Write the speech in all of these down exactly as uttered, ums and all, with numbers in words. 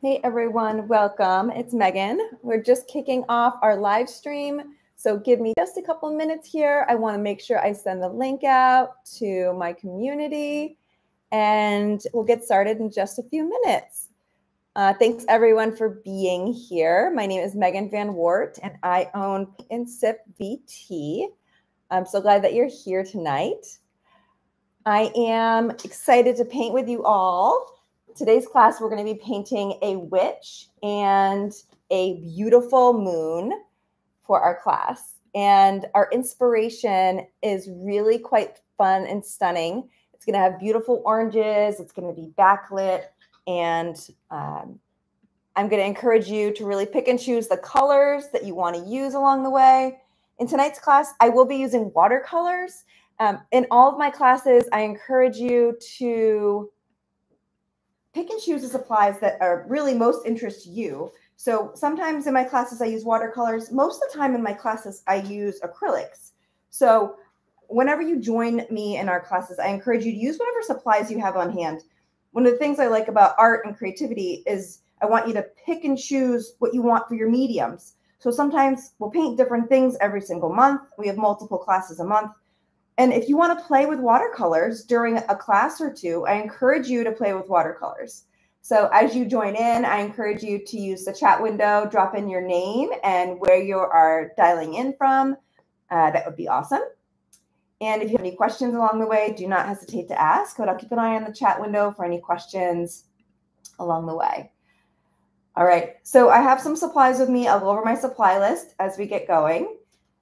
Hey everyone, welcome. It's Megan. We're just kicking off our live stream. So give me just a couple minutes here. I want to make sure I send the link out to my community and we'll get started in just a few minutes. Uh, thanks everyone for being here. My name is Megan Van Wart and I own Paint and Sip V T. I'm so glad that you're here tonight. I am excited to paint with you all. Today's class, we're going to be painting a witch and a beautiful moon for our class. And our inspiration is really quite fun and stunning. It's going to have beautiful oranges. It's going to be backlit. And um, I'm going to encourage you to really pick and choose the colors that you want to use along the way. In tonight's class, I will be using watercolors. Um, in all of my classes, I encourage you to pick and choose the supplies that are really most interest to you. So sometimes in my classes, I use watercolors. Most of the time in my classes, I use acrylics. So whenever you join me in our classes, I encourage you to use whatever supplies you have on hand. One of the things I like about art and creativity is I want you to pick and choose what you want for your mediums. So sometimes we'll paint different things every single month. We have multiple classes a month. And if you want to play with watercolors during a class or two, I encourage you to play with watercolors. So as you join in, I encourage you to use the chat window, drop in your name and where you are dialing in from. Uh, that would be awesome. And if you have any questions along the way, do not hesitate to ask, but I'll keep an eye on the chat window for any questions along the way. All right, so I have some supplies with me. I'll go over my supply list as we get going.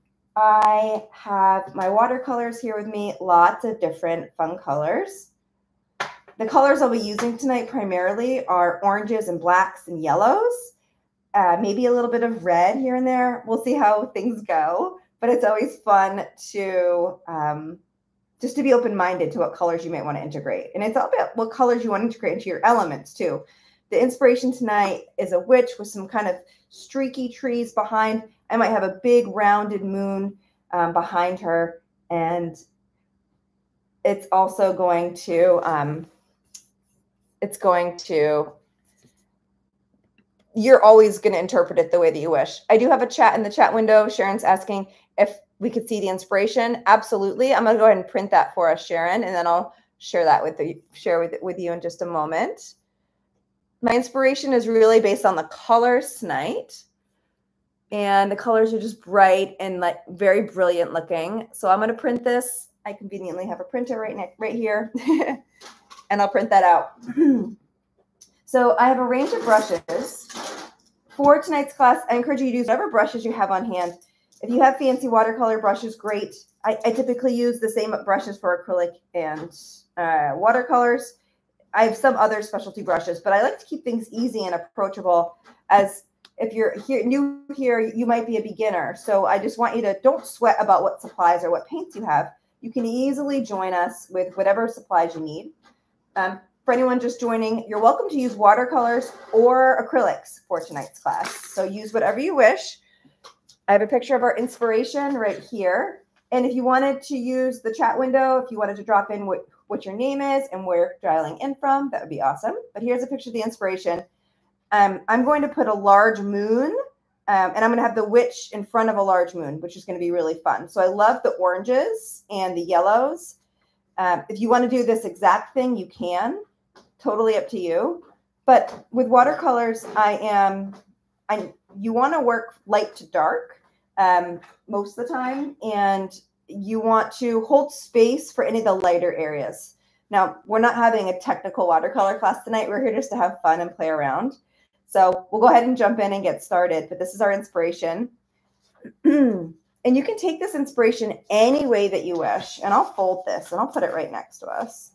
I have my watercolors here with me, lots of different fun colors. The colors I'll be using tonight primarily are oranges and blacks and yellows, uh, maybe a little bit of red here and there. We'll see how things go, but it's always fun to um, just to be open-minded to what colors you might want to integrate. And it's all about what colors you want to integrate into your elements too. The inspiration tonight is a witch with some kind of streaky trees behind. I might have a big rounded moon um, behind her. And it's also going to, um, it's going to, you're always going to interpret it the way that you wish. I do have a chat in the chat window. Sharon's asking if we could see the inspiration. Absolutely. I'm going to go ahead and print that for us, Sharon, and then I'll share that with the, share with, with you in just a moment. My inspiration is really based on the colors tonight. And the colors are just bright and like very brilliant looking. So I'm going to print this. I conveniently have a printer right next, right here. And I'll print that out. So I have a range of brushes. For tonight's class, I encourage you to use whatever brushes you have on hand. If you have fancy watercolor brushes, great. I, I typically use the same brushes for acrylic and uh, watercolors. I have some other specialty brushes, but I like to keep things easy and approachable. As if you're here, new here, you might be a beginner. So I just want you to don't sweat about what supplies or what paints you have. You can easily join us with whatever supplies you need. Um, for anyone just joining, you're welcome to use watercolors or acrylics for tonight's class. So use whatever you wish. I have a picture of our inspiration right here. And if you wanted to use the chat window, if you wanted to drop in what what your name is and where you're dialing in from, that would be awesome. But here's a picture of the inspiration. Um, I'm going to put a large moon, um, and I'm going to have the witch in front of a large moon, which is going to be really fun. So I love the oranges and the yellows. Um, if you want to do this exact thing, you can. Totally up to you. But with watercolors, I am, I you want to work light to dark um, most of the time, and you want to hold space for any of the lighter areas. Now, we're not having a technical watercolor class tonight. We're here just to have fun and play around. So we'll go ahead and jump in and get started. But this is our inspiration. And you can take this inspiration any way that you wish. And I'll fold this and I'll put it right next to us.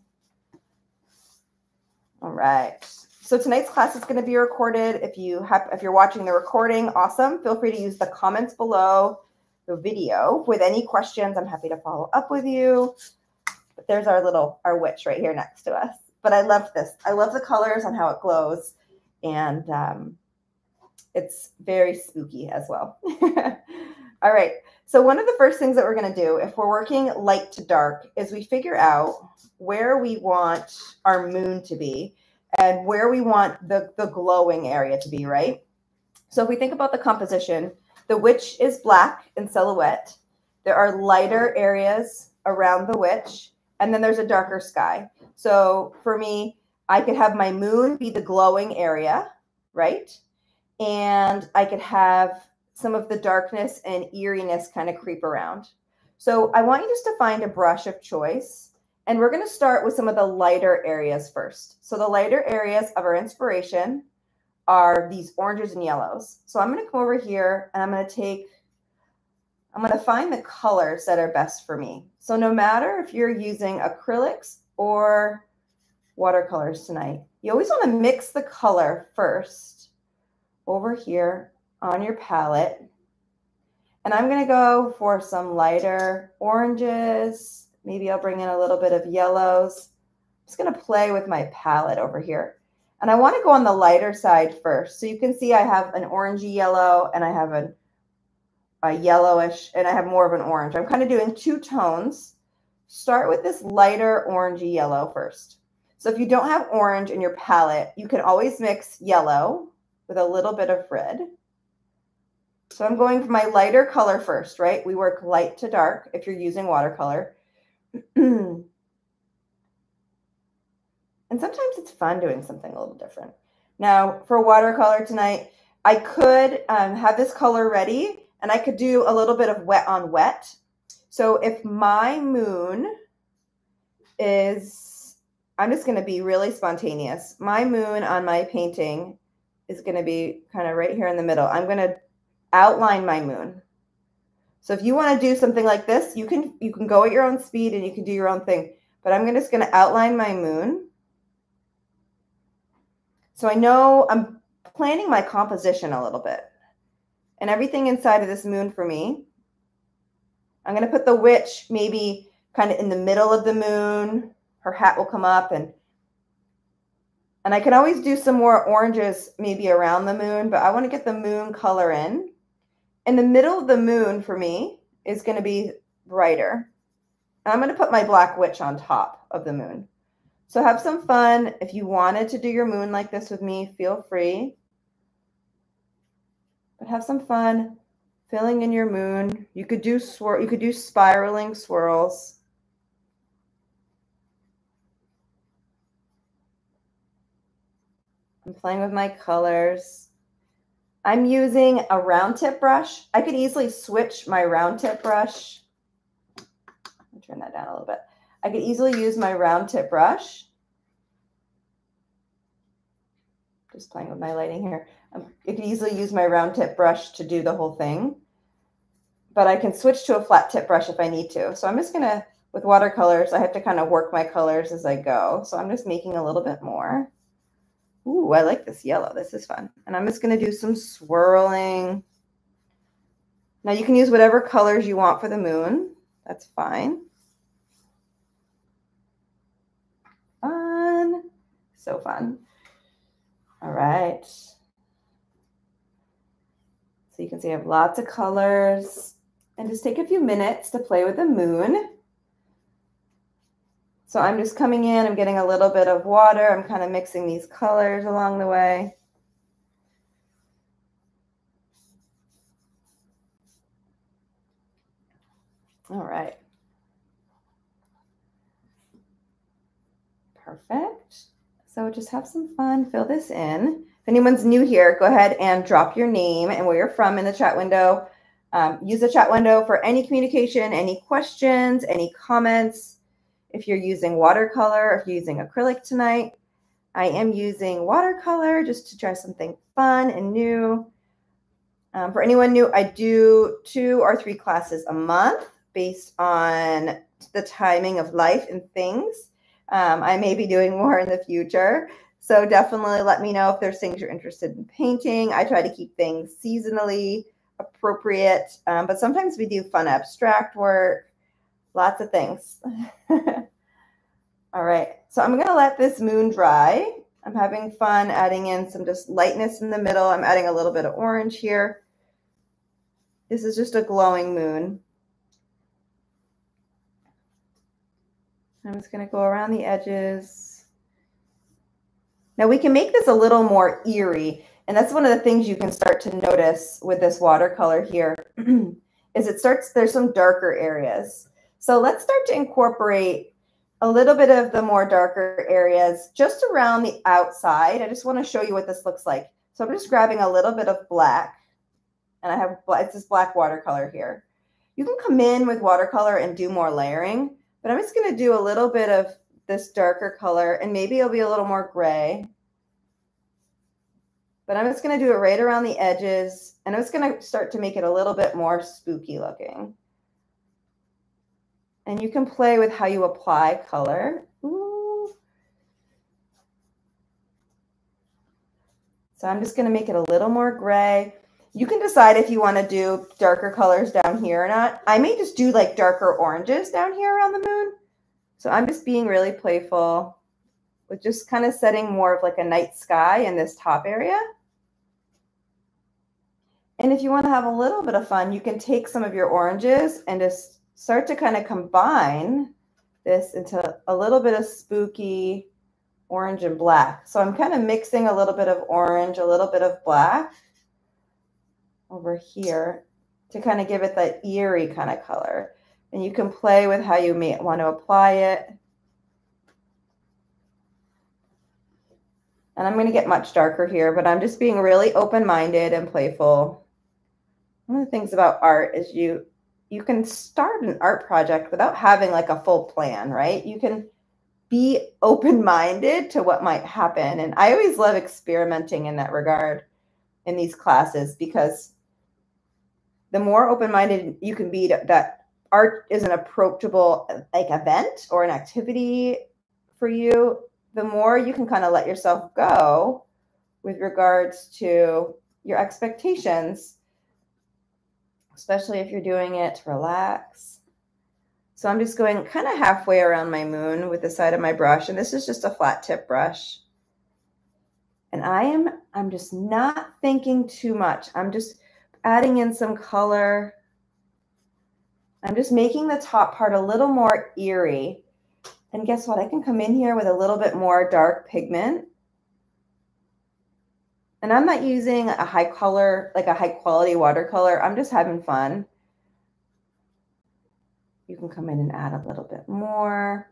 All right. So tonight's class is going to be recorded. If you have, if you're watching the recording, awesome. Feel free to use the comments below the video with any questions. I'm happy to follow up with you. But there's our little, our witch right here next to us. But I love this. I love the colors and how it glows. And um, it's very spooky as well. All right. So one of the first things that we're going to do if we're working light to dark is we figure out where we want our moon to be. and where we want the, the glowing area to be, right? So if we think about the composition, the witch is black in silhouette. There are lighter areas around the witch, and then there's a darker sky. So for me, I could have my moon be the glowing area, right? And I could have some of the darkness and eeriness kind of creep around. So I want you just to find a brush of choice. And we're going to start with some of the lighter areas first. So the lighter areas of our inspiration are these oranges and yellows. So I'm going to come over here and I'm going to take, I'm going to find the colors that are best for me. So no matter if you're using acrylics or watercolors tonight, you always want to mix the color first over here on your palette. And I'm going to go for some lighter oranges. Maybe I'll bring in a little bit of yellows. I'm just going to play with my palette over here. And I want to go on the lighter side first. So you can see I have an orangey yellow and I have a, a yellowish and I have more of an orange. I'm kind of doing two tones. Start with this lighter orangey yellow first. So if you don't have orange in your palette, you can always mix yellow with a little bit of red. So I'm going for my lighter color first, right? We work light to dark if you're using watercolor. And sometimes it's fun doing something a little different. Now, for watercolor tonight, I could um, have this color ready, and I could do a little bit of wet on wet. So if my moon is, I'm just going to be really spontaneous. My moon on my painting is going to be kind of right here in the middle. I'm going to outline my moon. So if you want to do something like this, you can, you can go at your own speed and you can do your own thing. But I'm just going to outline my moon. So I know I'm planning my composition a little bit. And everything inside of this moon for me, I'm going to put the witch maybe kind of in the middle of the moon. Her hat will come up. And, and I can always do some more oranges maybe around the moon, but I want to get the moon color in. In the middle of the moon for me is going to be brighter. And I'm going to put my black witch on top of the moon. So have some fun. If you wanted to do your moon like this with me, feel free. But have some fun filling in your moon. You could do swirl, you could do spiraling swirls. I'm playing with my colors. I'm using a round tip brush. I could easily switch my round tip brush. I'll turn that down a little bit. I could easily use my round tip brush. Just playing with my lighting here. I could easily use my round tip brush to do the whole thing, but I can switch to a flat tip brush if I need to. So I'm just gonna, with watercolors, I have to kind of work my colors as I go. So I'm just making a little bit more. Ooh, I like this yellow. This is fun. And I'm just gonna do some swirling. Now you can use whatever colors you want for the moon. That's fine. Fun. So fun. All right. So you can see I have lots of colors. And just take a few minutes to play with the moon. So I'm just coming in, I'm getting a little bit of water. I'm kind of mixing these colors along the way. All right. Perfect. So just have some fun, fill this in. If anyone's new here, go ahead and drop your name and where you're from in the chat window. Um, use the chat window for any communication, any questions, any comments. If you're using watercolor, if you're using acrylic tonight, I am using watercolor just to try something fun and new. Um, for anyone new, I do two or three classes a month based on the timing of life and things. Um, I may be doing more in the future. So definitely let me know if there's things you're interested in painting. I try to keep things seasonally appropriate, um, but sometimes we do fun abstract work, lots of things. All right, so I'm gonna let this moon dry. I'm having fun adding in some just lightness in the middle. I'm adding a little bit of orange here. This is just a glowing moon. I'm just gonna go around the edges. Now we can make this a little more eerie, and that's one of the things you can start to notice with this watercolor here is it starts, there's some darker areas. So let's start to incorporate a little bit of the more darker areas just around the outside. I just want to show you what this looks like. So I'm just grabbing a little bit of black, and I have, it's this black watercolor here. You can come in with watercolor and do more layering, but I'm just going to do a little bit of this darker color, and maybe it'll be a little more gray. But I'm just going to do it right around the edges, and I'm just going to start to make it a little bit more spooky looking. And you can play with how you apply color. Ooh. So I'm just going to make it a little more gray. You can decide if you want to do darker colors down here or not. I may just do like darker oranges down here around the moon. So I'm just being really playful with just kind of setting more of like a night sky in this top area. And if you want to have a little bit of fun, you can take some of your oranges and just start to kind of combine this into a little bit of spooky orange and black. So I'm kind of mixing a little bit of orange, a little bit of black over here to kind of give it that eerie kind of color. And you can play with how you may want to apply it. And I'm going to get much darker here, but I'm just being really open-minded and playful. One of the things about art is you you can start an art project without having like a full plan, right? You can be open-minded to what might happen. And I always love experimenting in that regard in these classes, because the more open-minded you can be to, that art is an approachable like event or an activity for you, the more you can kind of let yourself go with regards to your expectations, especially if you're doing it to relax. So I'm just going kind of halfway around my moon with the side of my brush, and this is just a flat tip brush. And I am, I'm just not thinking too much. I'm just adding in some color. I'm just making the top part a little more eerie. And guess what? I can come in here with a little bit more dark pigment. And I'm not using a high color, like a high quality watercolor. I'm just having fun. You can come in and add a little bit more.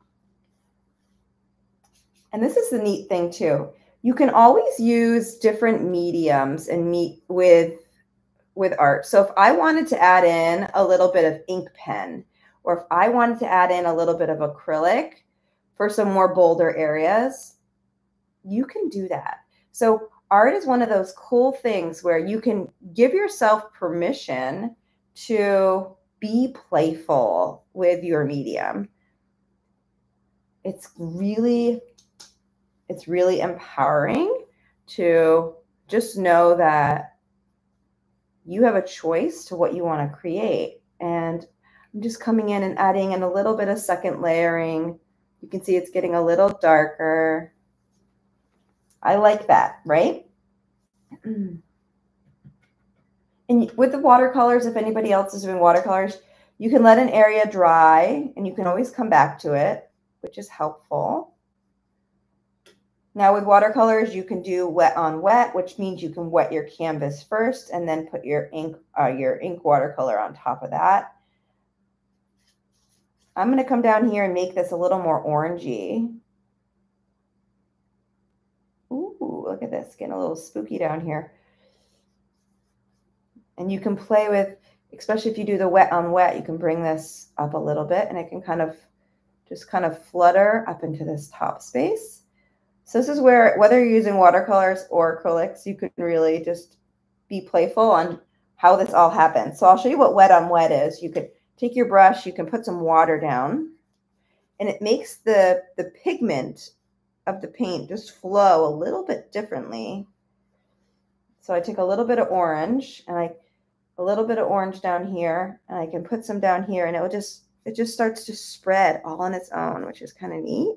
And this is the neat thing too. You can always use different mediums and meet with, with art. So if I wanted to add in a little bit of ink pen, or if I wanted to add in a little bit of acrylic for some more bolder areas, you can do that. So art is one of those cool things where you can give yourself permission to be playful with your medium. It's really, it's really empowering to just know that you have a choice to what you want to create. And I'm just coming in and adding in a little bit of second layering. You can see it's getting a little darker. I like that, right? And with the watercolors, if anybody else is doing watercolors, you can let an area dry and you can always come back to it, which is helpful. Now with watercolors, you can do wet on wet, which means you can wet your canvas first and then put your ink, uh, your ink watercolor on top of that. I'm going to come down here and make this a little more orangey. Ooh, look at this, getting a little spooky down here. And you can play with, especially if you do the wet on wet, you can bring this up a little bit and it can kind of just kind of flutter up into this top space. So this is where, whether you're using watercolors or acrylics, you can really just be playful on how this all happens. So I'll show you what wet on wet is. You could take your brush, you can put some water down, and it makes the, the pigment of the paint just flow a little bit differently. So I take a little bit of orange and I, a little bit of orange down here, and I can put some down here, and it will just, it just starts to spread all on its own, which is kind of neat.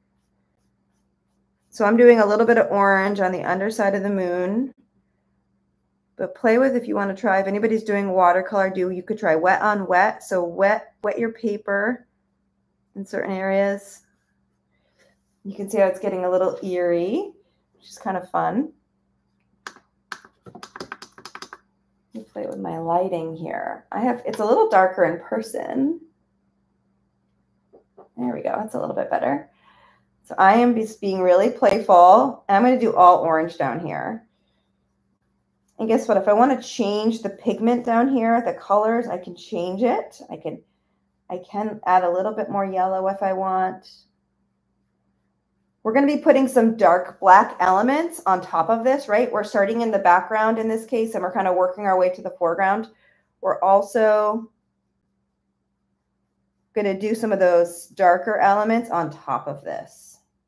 So I'm doing a little bit of orange on the underside of the moon, but play with if you want to try. If anybody's doing watercolor, do you could try wet on wet. So wet, wet your paper in certain areas. You can see how it's getting a little eerie, which is kind of fun. Let me play with my lighting here. I have, it's a little darker in person. There we go, that's a little bit better. So I am just being really playful. I'm going to do all orange down here. And guess what? If I want to change the pigment down here, the colors, I can change it. I can, I can add a little bit more yellow if I want. We're going to be putting some dark black elements on top of this, right? We're starting in the background in this case, and we're kind of working our way to the foreground. We're also going to do some of those darker elements on top of this.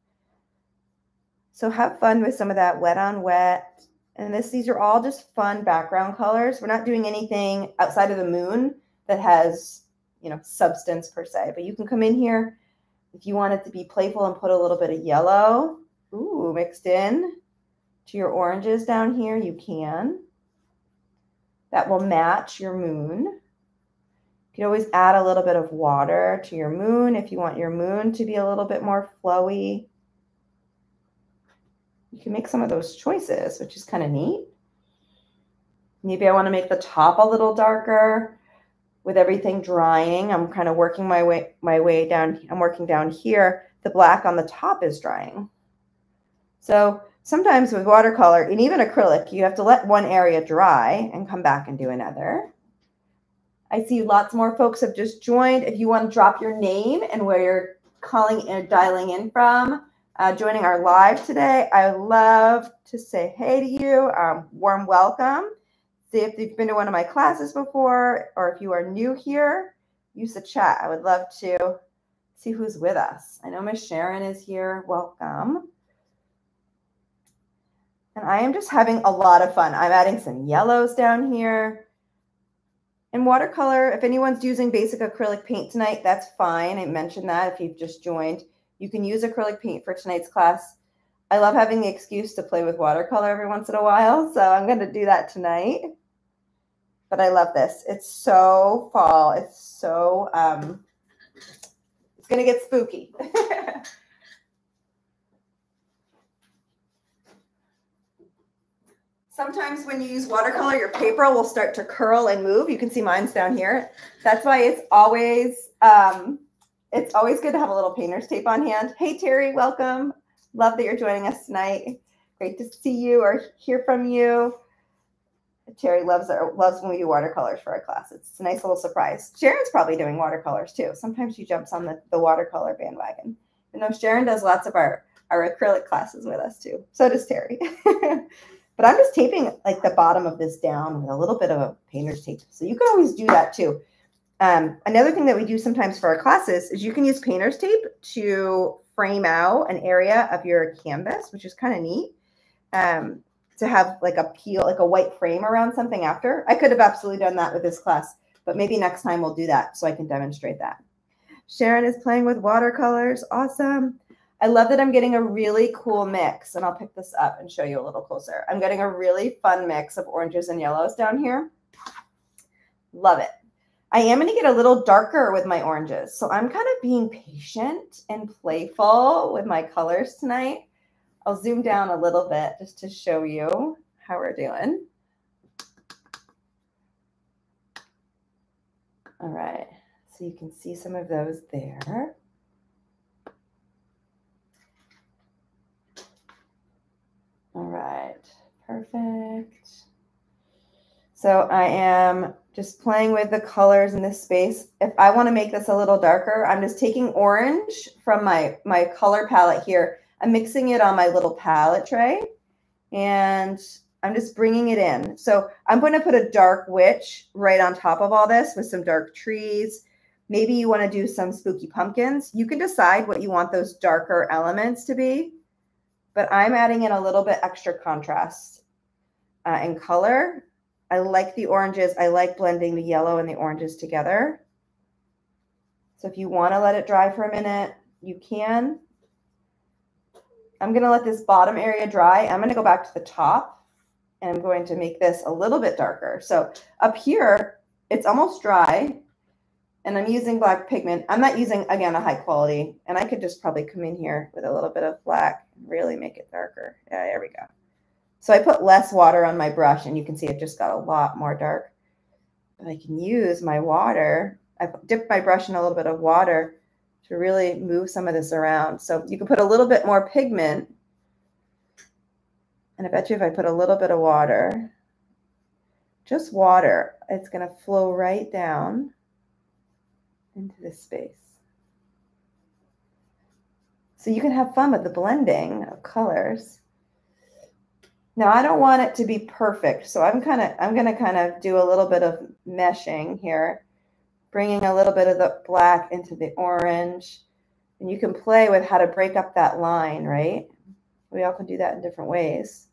So have fun with some of that wet on wet. And this, these are all just fun background colors. We're not doing anything outside of the moon that has, you know, substance per se, but you can come in here if you want it to be playful and put a little bit of yellow, ooh, mixed in to your oranges down here, you can. That will match your moon. You can always add a little bit of water to your moon if you want your moon to be a little bit more flowy. You can make some of those choices, which is kind of neat. Maybe I want to make the top a little darker with everything drying. I'm kind of working my way, my way down. I'm working down here. The black on the top is drying. So sometimes with watercolor and even acrylic, you have to let one area dry and come back and do another. I see lots more folks have just joined. If you want to drop your name and where you're calling and dialing in from, Uh, joining our live today, I love to say hey to you. Um, warm welcome. See if you've been to one of my classes before, or if you are new here, use the chat. I would love to see who's with us. I know Miss Sharon is here. Welcome. And I am just having a lot of fun. I'm adding some yellows down here. In watercolor, if anyone's using basic acrylic paint tonight, that's fine. I mentioned that if you've just joined. You can use acrylic paint for tonight's class. I love having the excuse to play with watercolor every once in a while, so I'm going to do that tonight. But I love this. It's so fall. It's so, um, it's going to get spooky. Sometimes when you use watercolor, your paper will start to curl and move. You can see mine's down here. That's why it's always... Um, It's always good to have a little painter's tape on hand. Hey, Terry, welcome. Love that you're joining us tonight. Great to see you or hear from you. Terry loves our, loves when we do watercolors for our class. It's a nice little surprise. Sharon's probably doing watercolors too. Sometimes she jumps on the, the watercolor bandwagon. You know, Sharon does lots of our, our acrylic classes with us too. So does Terry. But I'm just taping like the bottom of this down with a little bit of a painter's tape. So you can always do that too. Um, another thing that we do sometimes for our classes is you can use painter's tape to frame out an area of your canvas, which is kind of neat, um, to have like a peel, like a white frame around something after. I could have absolutely done that with this class, but maybe next time we'll do that so I can demonstrate that. Sharon is playing with watercolors. Awesome. I love that I'm getting a really cool mix, and I'll pick this up and show you a little closer. I'm getting a really fun mix of oranges and yellows down here. Love it. I am going to get a little darker with my oranges. So I'm kind of being patient and playful with my colors tonight. I'll zoom down a little bit just to show you how we're doing. All right. So you can see some of those there. All right. Perfect. So I am just playing with the colors in this space. If I want to make this a little darker, I'm just taking orange from my, my color palette here. I'm mixing it on my little palette tray, and I'm just bringing it in. So I'm going to put a dark witch right on top of all this with some dark trees. Maybe you want to do some spooky pumpkins. You can decide what you want those darker elements to be, but I'm adding in a little bit extra contrast uh, in color. I like the oranges. I like blending the yellow and the oranges together. So if you want to let it dry for a minute, you can. I'm going to let this bottom area dry. I'm going to go back to the top, and I'm going to make this a little bit darker. So up here, it's almost dry. And I'm using black pigment. I'm not using, again, a high quality. And I could just probably come in here with a little bit of black and really make it darker. Yeah, there we go. So I put less water on my brush, and you can see it just got a lot more dark. But I can use my water. I dipped my brush in a little bit of water to really move some of this around. So you can put a little bit more pigment. And I bet you if I put a little bit of water, just water, it's going to flow right down into this space. So you can have fun with the blending of colors. Now I don't want it to be perfect, so I'm kind of I'm going to kind of do a little bit of meshing here, bringing a little bit of the black into the orange, and you can play with how to break up that line, right? We all can do that in different ways.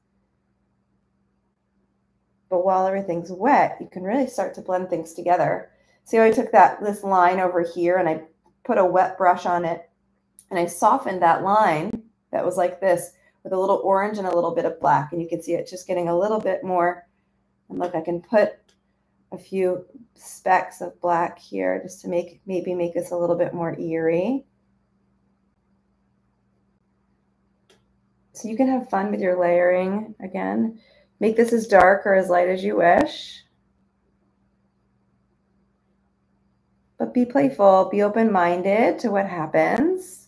But while everything's wet, you can really start to blend things together. See how I took that this line over here and I put a wet brush on it and I softened that line that was like this with a little orange and a little bit of black. And you can see it just getting a little bit more. And look, I can put a few specks of black here just to make maybe make this a little bit more eerie. So you can have fun with your layering again. Make this as dark or as light as you wish. But be playful, be open-minded to what happens.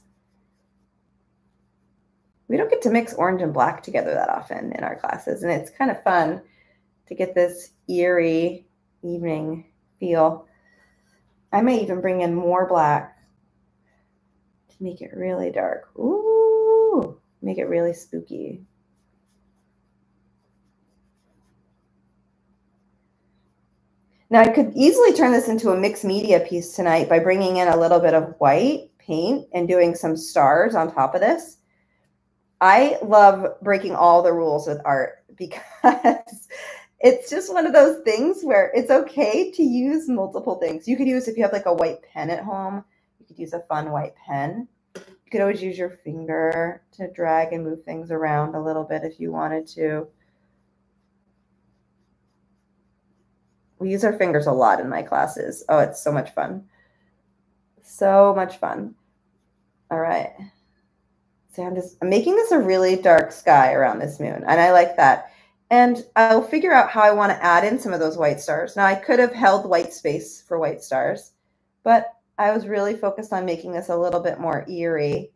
We don't get to mix orange and black together that often in our classes, and it's kind of fun to get this eerie evening feel. I may even bring in more black to make it really dark. Ooh, make it really spooky. Now I could easily turn this into a mixed media piece tonight by bringing in a little bit of white paint and doing some stars on top of this. I love breaking all the rules with art because it's just one of those things where it's okay to use multiple things. You could use, if you have like a white pen at home, you could use a fun white pen. You could always use your finger to drag and move things around a little bit if you wanted to. We use our fingers a lot in my classes. Oh, it's so much fun. So much fun. All right. So I'm just I'm making this a really dark sky around this moon, and I like that. And I'll figure out how I want to add in some of those white stars. Now, I could have held white space for white stars, but I was really focused on making this a little bit more eerie.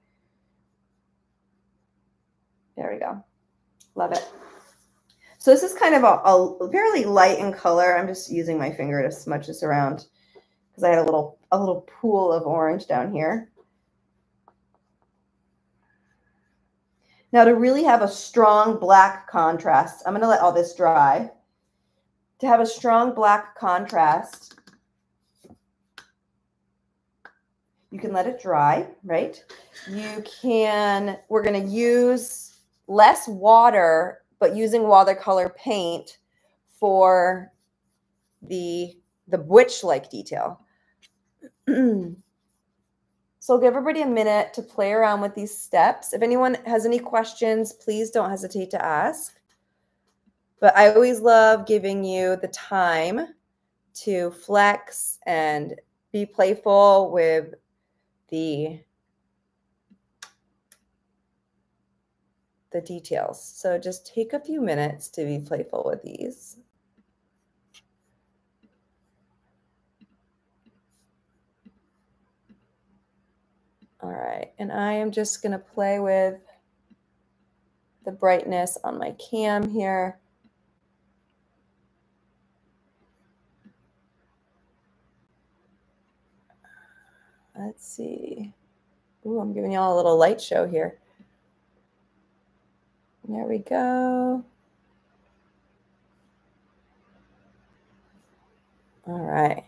There we go. Love it. So this is kind of a, a fairly light in color. I'm just using my finger to smudge this around because I had a little a little pool of orange down here. Now to really have a strong black contrast, I'm going to let all this dry. To have a strong black contrast, you can let it dry, right? You can, we're going to use less water, but using watercolor paint for the, the witch-like detail. So I'll give everybody a minute to play around with these steps. If anyone has any questions, please don't hesitate to ask. But I always love giving you the time to flex and be playful with the, the details. So just take a few minutes to be playful with these. All right, and I am just going to play with the brightness on my cam here. Let's see. Ooh, I'm giving y'all a little light show here. There we go. All right.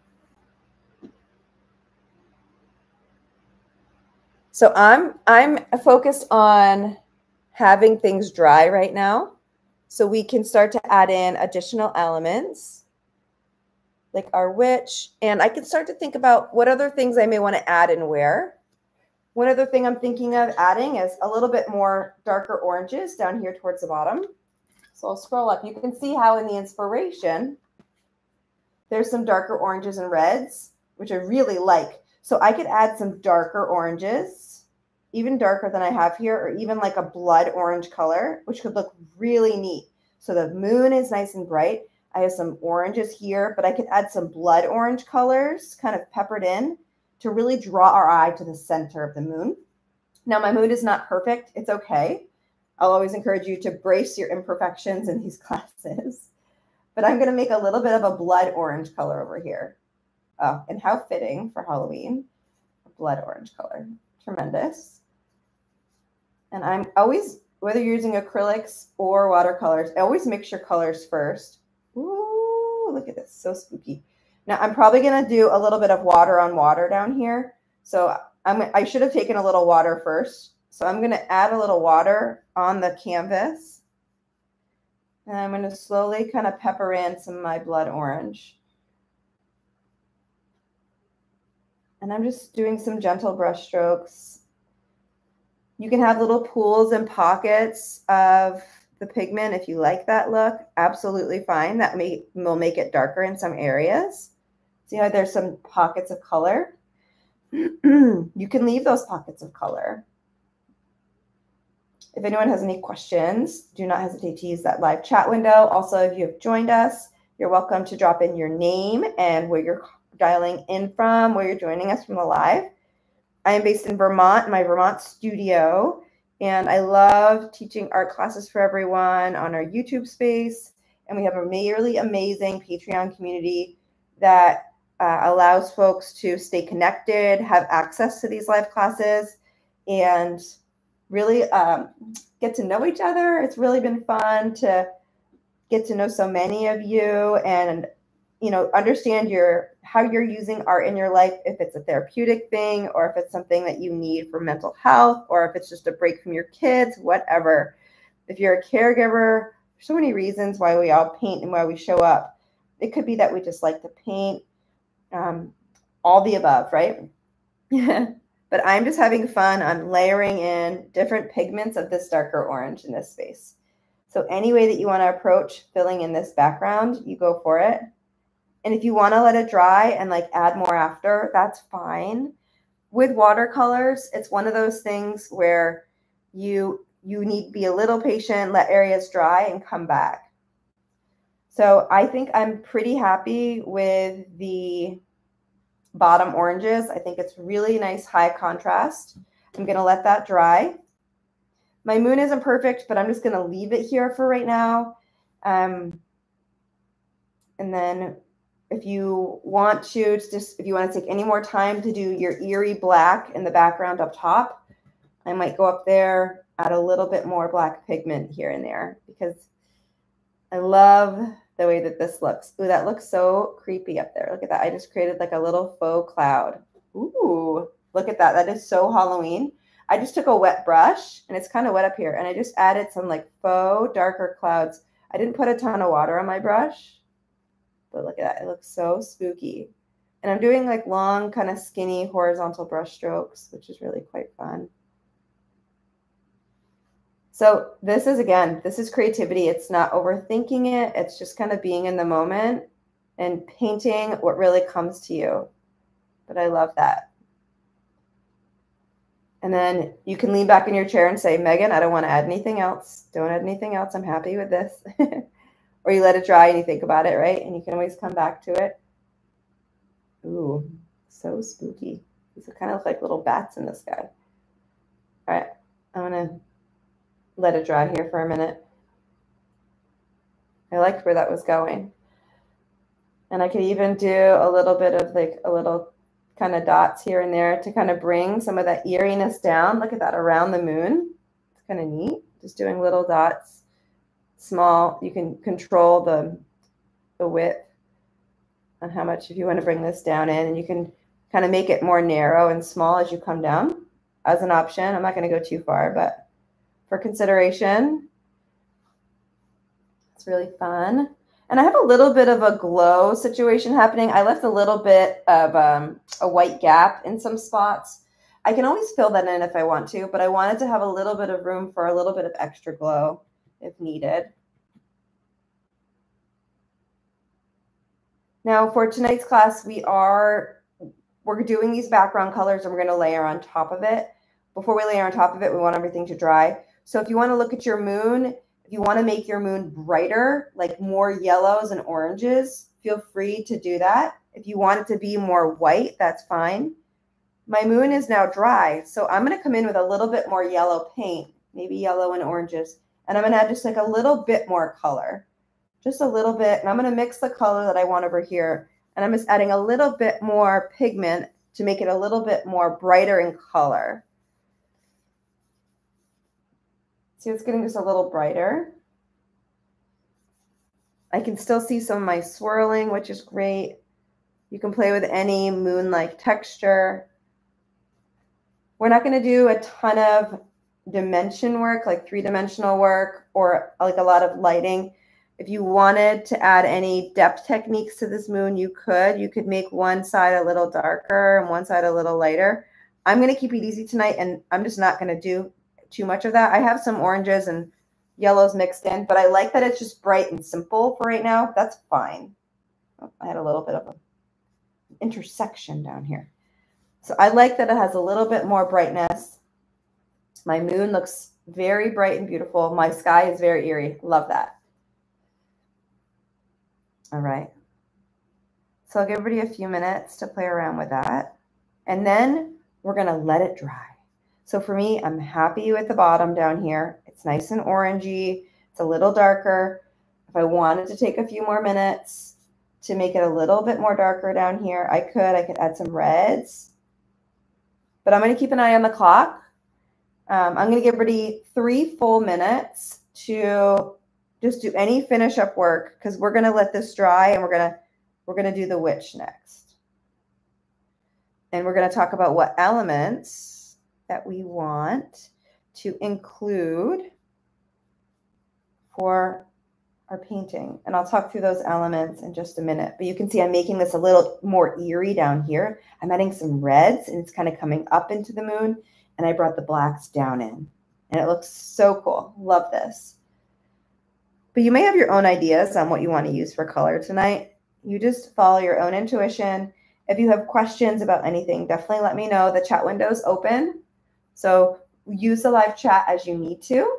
So I'm I'm focused on having things dry right now so we can start to add in additional elements like our witch. And I can start to think about what other things I may want to add and where. One other thing I'm thinking of adding is a little bit more darker oranges down here towards the bottom. So I'll scroll up. You can see how in the inspiration, there's some darker oranges and reds. which I really like. So I could add some darker oranges, even darker than I have here, or even like a blood orange color, which could look really neat. So the moon is nice and bright. I have some oranges here, but I could add some blood orange colors kind of peppered in to really draw our eye to the center of the moon. Now, my moon is not perfect. It's okay. I'll always encourage you to brace your imperfections in these classes. But I'm going to make a little bit of a blood orange color over here. Oh, and how fitting for Halloween. A blood orange color. Tremendous. And I'm always, whether you're using acrylics or watercolors, I always mix your colors first. Ooh, look at this. So spooky. Now, I'm probably going to do a little bit of water on water down here. So I'm, I should have taken a little water first. So I'm going to add a little water on the canvas. And I'm going to slowly kind of pepper in some of my blood orange. And I'm just doing some gentle brush strokes. You can have little pools and pockets of the pigment if you like that look. Absolutely fine. That may, will make it darker in some areas. See how there's some pockets of color? You can leave those pockets of color. If anyone has any questions, do not hesitate to use that live chat window. Also, if you have joined us, you're welcome to drop in your name and where you're dialing in from, where you're joining us from the live. I am based in Vermont, my Vermont studio, and I love teaching art classes for everyone on our YouTube space. And we have a really amazing Patreon community that uh, allows folks to stay connected, have access to these live classes, and really um, get to know each other. It's really been fun to get to know so many of you and, you know, understand your how you're using art in your life, if it's a therapeutic thing or if it's something that you need for mental health or if it's just a break from your kids, whatever. If you're a caregiver, there's so many reasons why we all paint and why we show up. It could be that we just like to paint, um, all the above, right? But I'm just having fun on layering in different pigments of this darker orange in this space. So any way that you want to approach filling in this background, you go for it. And if you want to let it dry and like add more after, that's fine. With watercolors, it's one of those things where you, you need to be a little patient, let areas dry and come back. So I think I'm pretty happy with the bottom oranges. I think it's really nice high contrast. I'm going to let that dry. My moon isn't perfect, but I'm just going to leave it here for right now. Um, and then if you want to, just if you want to take any more time to do your eerie black in the background up top, I might go up there, add a little bit more black pigment here and there because I love the way that this looks. Ooh, that looks so creepy up there. Look at that. I just created like a little faux cloud. Ooh, look at that. That is so Halloween. I just took a wet brush and it's kind of wet up here. And I just added some like faux darker clouds. I didn't put a ton of water on my brush, but look at that. It looks so spooky. And I'm doing like long, kind of skinny horizontal brush strokes, which is really quite fun. So this is, again, this is creativity. It's not overthinking it. It's just kind of being in the moment and painting what really comes to you. But I love that. And then you can lean back in your chair and say, Megan, I don't want to add anything else. Don't add anything else. I'm happy with this. Or you let it dry and you think about it, right? And you can always come back to it. Ooh, so spooky. These kind of look like little bats in the sky. All right, I'm going to let it dry here for a minute. I liked where that was going. And I could even do a little bit of like a little kind of dots here and there to kind of bring some of that eeriness down. Look at that around the moon. It's kind of neat. Just doing little dots, small. You can control the, the width on how much, if you want to bring this down in, and you can kind of make it more narrow and small as you come down as an option. I'm not going to go too far, but for consideration. It's really fun. And I have a little bit of a glow situation happening. I left a little bit of um, a white gap in some spots. I can always fill that in if I want to, but I wanted to have a little bit of room for a little bit of extra glow if needed. Now for tonight's class, we are we're doing these background colors and we're going to layer on top of it. Before we layer on top of it, we want everything to dry. So if you want to look at your moon, if you want to make your moon brighter, like more yellows and oranges, feel free to do that. If you want it to be more white, that's fine. My moon is now dry, so I'm going to come in with a little bit more yellow paint, maybe yellow and oranges, and I'm going to add just like a little bit more color, just a little bit, and I'm going to mix the color that I want over here, and I'm just adding a little bit more pigment to make it a little bit more brighter in color. See, it's getting just a little brighter. I can still see some of my swirling, which is great. You can play with any moon-like texture. We're not going to do a ton of dimension work, like three-dimensional work, or like a lot of lighting. If you wanted to add any depth techniques to this moon, you could. You could make one side a little darker and one side a little lighter. I'm going to keep it easy tonight, and I'm just not going to do too much of that. I have some oranges and yellows mixed in, but I like that it's just bright and simple for right now. That's fine. Oh, I had a little bit of an intersection down here. So I like that it has a little bit more brightness. My moon looks very bright and beautiful. My sky is very eerie. Love that. All right. So I'll give everybody a few minutes to play around with that. And then we're going to let it dry. So for me, I'm happy with the bottom down here. It's nice and orangey. It's a little darker. If I wanted to take a few more minutes to make it a little bit more darker down here, I could. I could add some reds. But I'm going to keep an eye on the clock. Um, I'm going to give everybody three full minutes to just do any finish up work, because we're going to let this dry and we're going to we're going to do the witch next. And we're going to talk about what elements that we want to include for our painting. And I'll talk through those elements in just a minute. But you can see I'm making this a little more eerie down here. I'm adding some reds, and it's kind of coming up into the moon. And I brought the blacks down in. And it looks so cool. Love this. But you may have your own ideas on what you want to use for color tonight. You just follow your own intuition. If you have questions about anything, definitely let me know. The chat window is open. So use the live chat as you need to.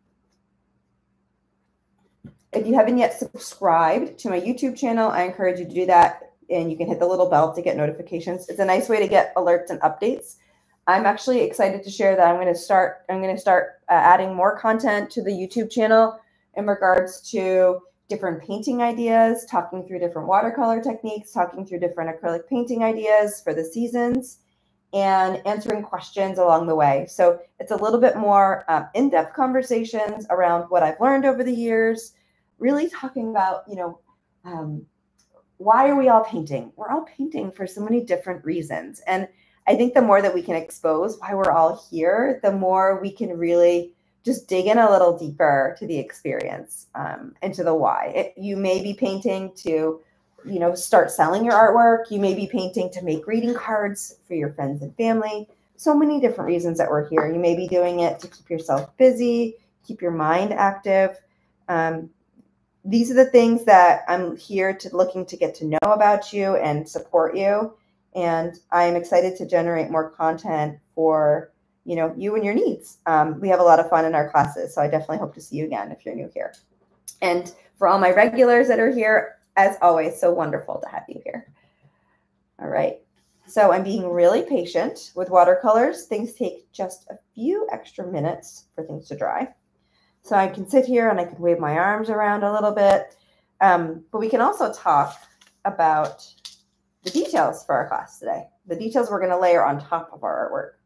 If you haven't yet subscribed to my YouTube channel, I encourage you to do that, and you can hit the little bell to get notifications. It's a nice way to get alerts and updates. I'm actually excited to share that I'm going to start I'm going to start uh, adding more content to the YouTube channel in regards to different painting ideas, talking through different watercolor techniques, talking through different acrylic painting ideas for the seasons, and answering questions along the way. So it's a little bit more um, in-depth conversations around what I've learned over the years, really talking about, you know, um, why are we all painting? We're all painting for so many different reasons. And I think the more that we can expose why we're all here, the more we can really just dig in a little deeper to the experience um, and to the why. It, you may be painting to, you know, start selling your artwork. You may be painting to make greeting cards for your friends and family. So many different reasons that we're here. You may be doing it to keep yourself busy, keep your mind active. Um, these are the things that I'm here to looking to get to know about you and support you. And I'm excited to generate more content for, you know, you and your needs. Um, we have a lot of fun in our classes, so I definitely hope to see you again if you're new here. And for all my regulars that are here, as always, so wonderful to have you here. All right. So I'm being really patient with watercolors. Things take just a few extra minutes for things to dry. So I can sit here and I can wave my arms around a little bit. Um, but we can also talk about the details for our class today. The details we're going to layer on top of our artwork.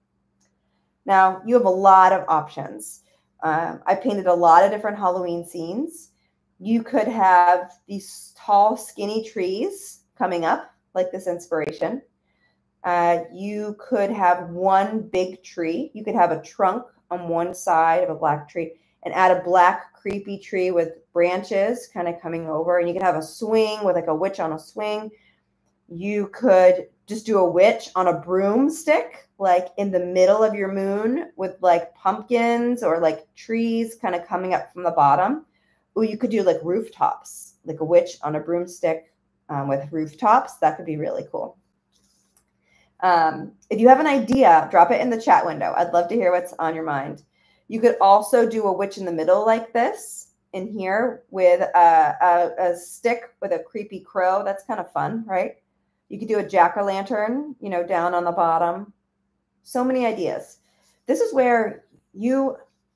Now, you have a lot of options. Um, I painted a lot of different Halloween scenes. You could have these tall, skinny trees coming up, like this inspiration. Uh, you could have one big tree. You could have a trunk on one side of a black tree and add a black, creepy tree with branches kind of coming over. And you could have a swing with like a witch on a swing. You could just do a witch on a broomstick, like in the middle of your moon with like pumpkins or like trees kind of coming up from the bottom. Or you could do like rooftops, like a witch on a broomstick um, with rooftops. That could be really cool. Um, if you have an idea, drop it in the chat window. I'd love to hear what's on your mind. You could also do a witch in the middle like this in here with a, a, a stick with a creepy crow. That's kind of fun, right? You could do a jack-o'-lantern, you know, down on the bottom. So many ideas. This is where you,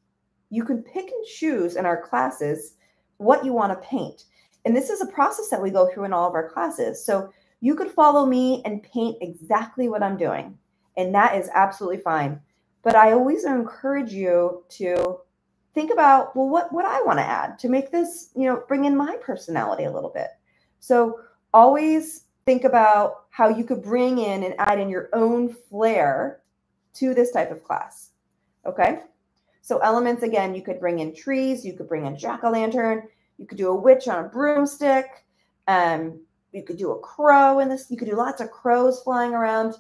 you can pick and choose in our classes what you want to paint. And this is a process that we go through in all of our classes. So you could follow me and paint exactly what I'm doing. And that is absolutely fine. But I always encourage you to think about, well, what, what I want to add to make this, you know, bring in my personality a little bit. So always think about how you could bring in and add in your own flair to this type of class. Okay. So elements, again, you could bring in trees, you could bring in jack-o'-lantern, you could do a witch on a broomstick. Um, you could do a crow in this. You could do lots of crows flying around.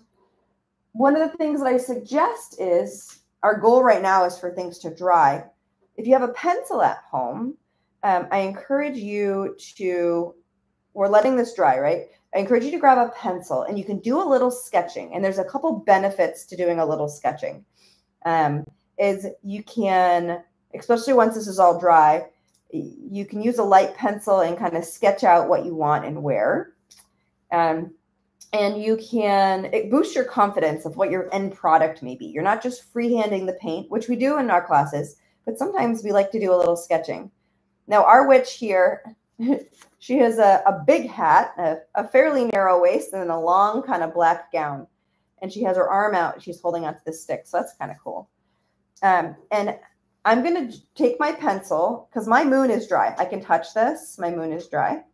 One of the things that I suggest is, our goal right now is for things to dry. If you have a pencil at home, um, I encourage you to, we're letting this dry, right? I encourage you to grab a pencil and you can do a little sketching. And there's a couple benefits to doing a little sketching. Um, is you can, especially once this is all dry, you can use a light pencil and kind of sketch out what you want and where. Um, and you can, it boosts your confidence of what your end product may be. You're not just freehanding the paint, which we do in our classes, but sometimes we like to do a little sketching. Now, our witch here, she has a, a big hat, a, a fairly narrow waist, and then a long kind of black gown. And she has her arm out. She's holding onto this stick. So that's kind of cool. Um, and I'm going to take my pencil because my moon is dry. I can touch this. My moon is dry.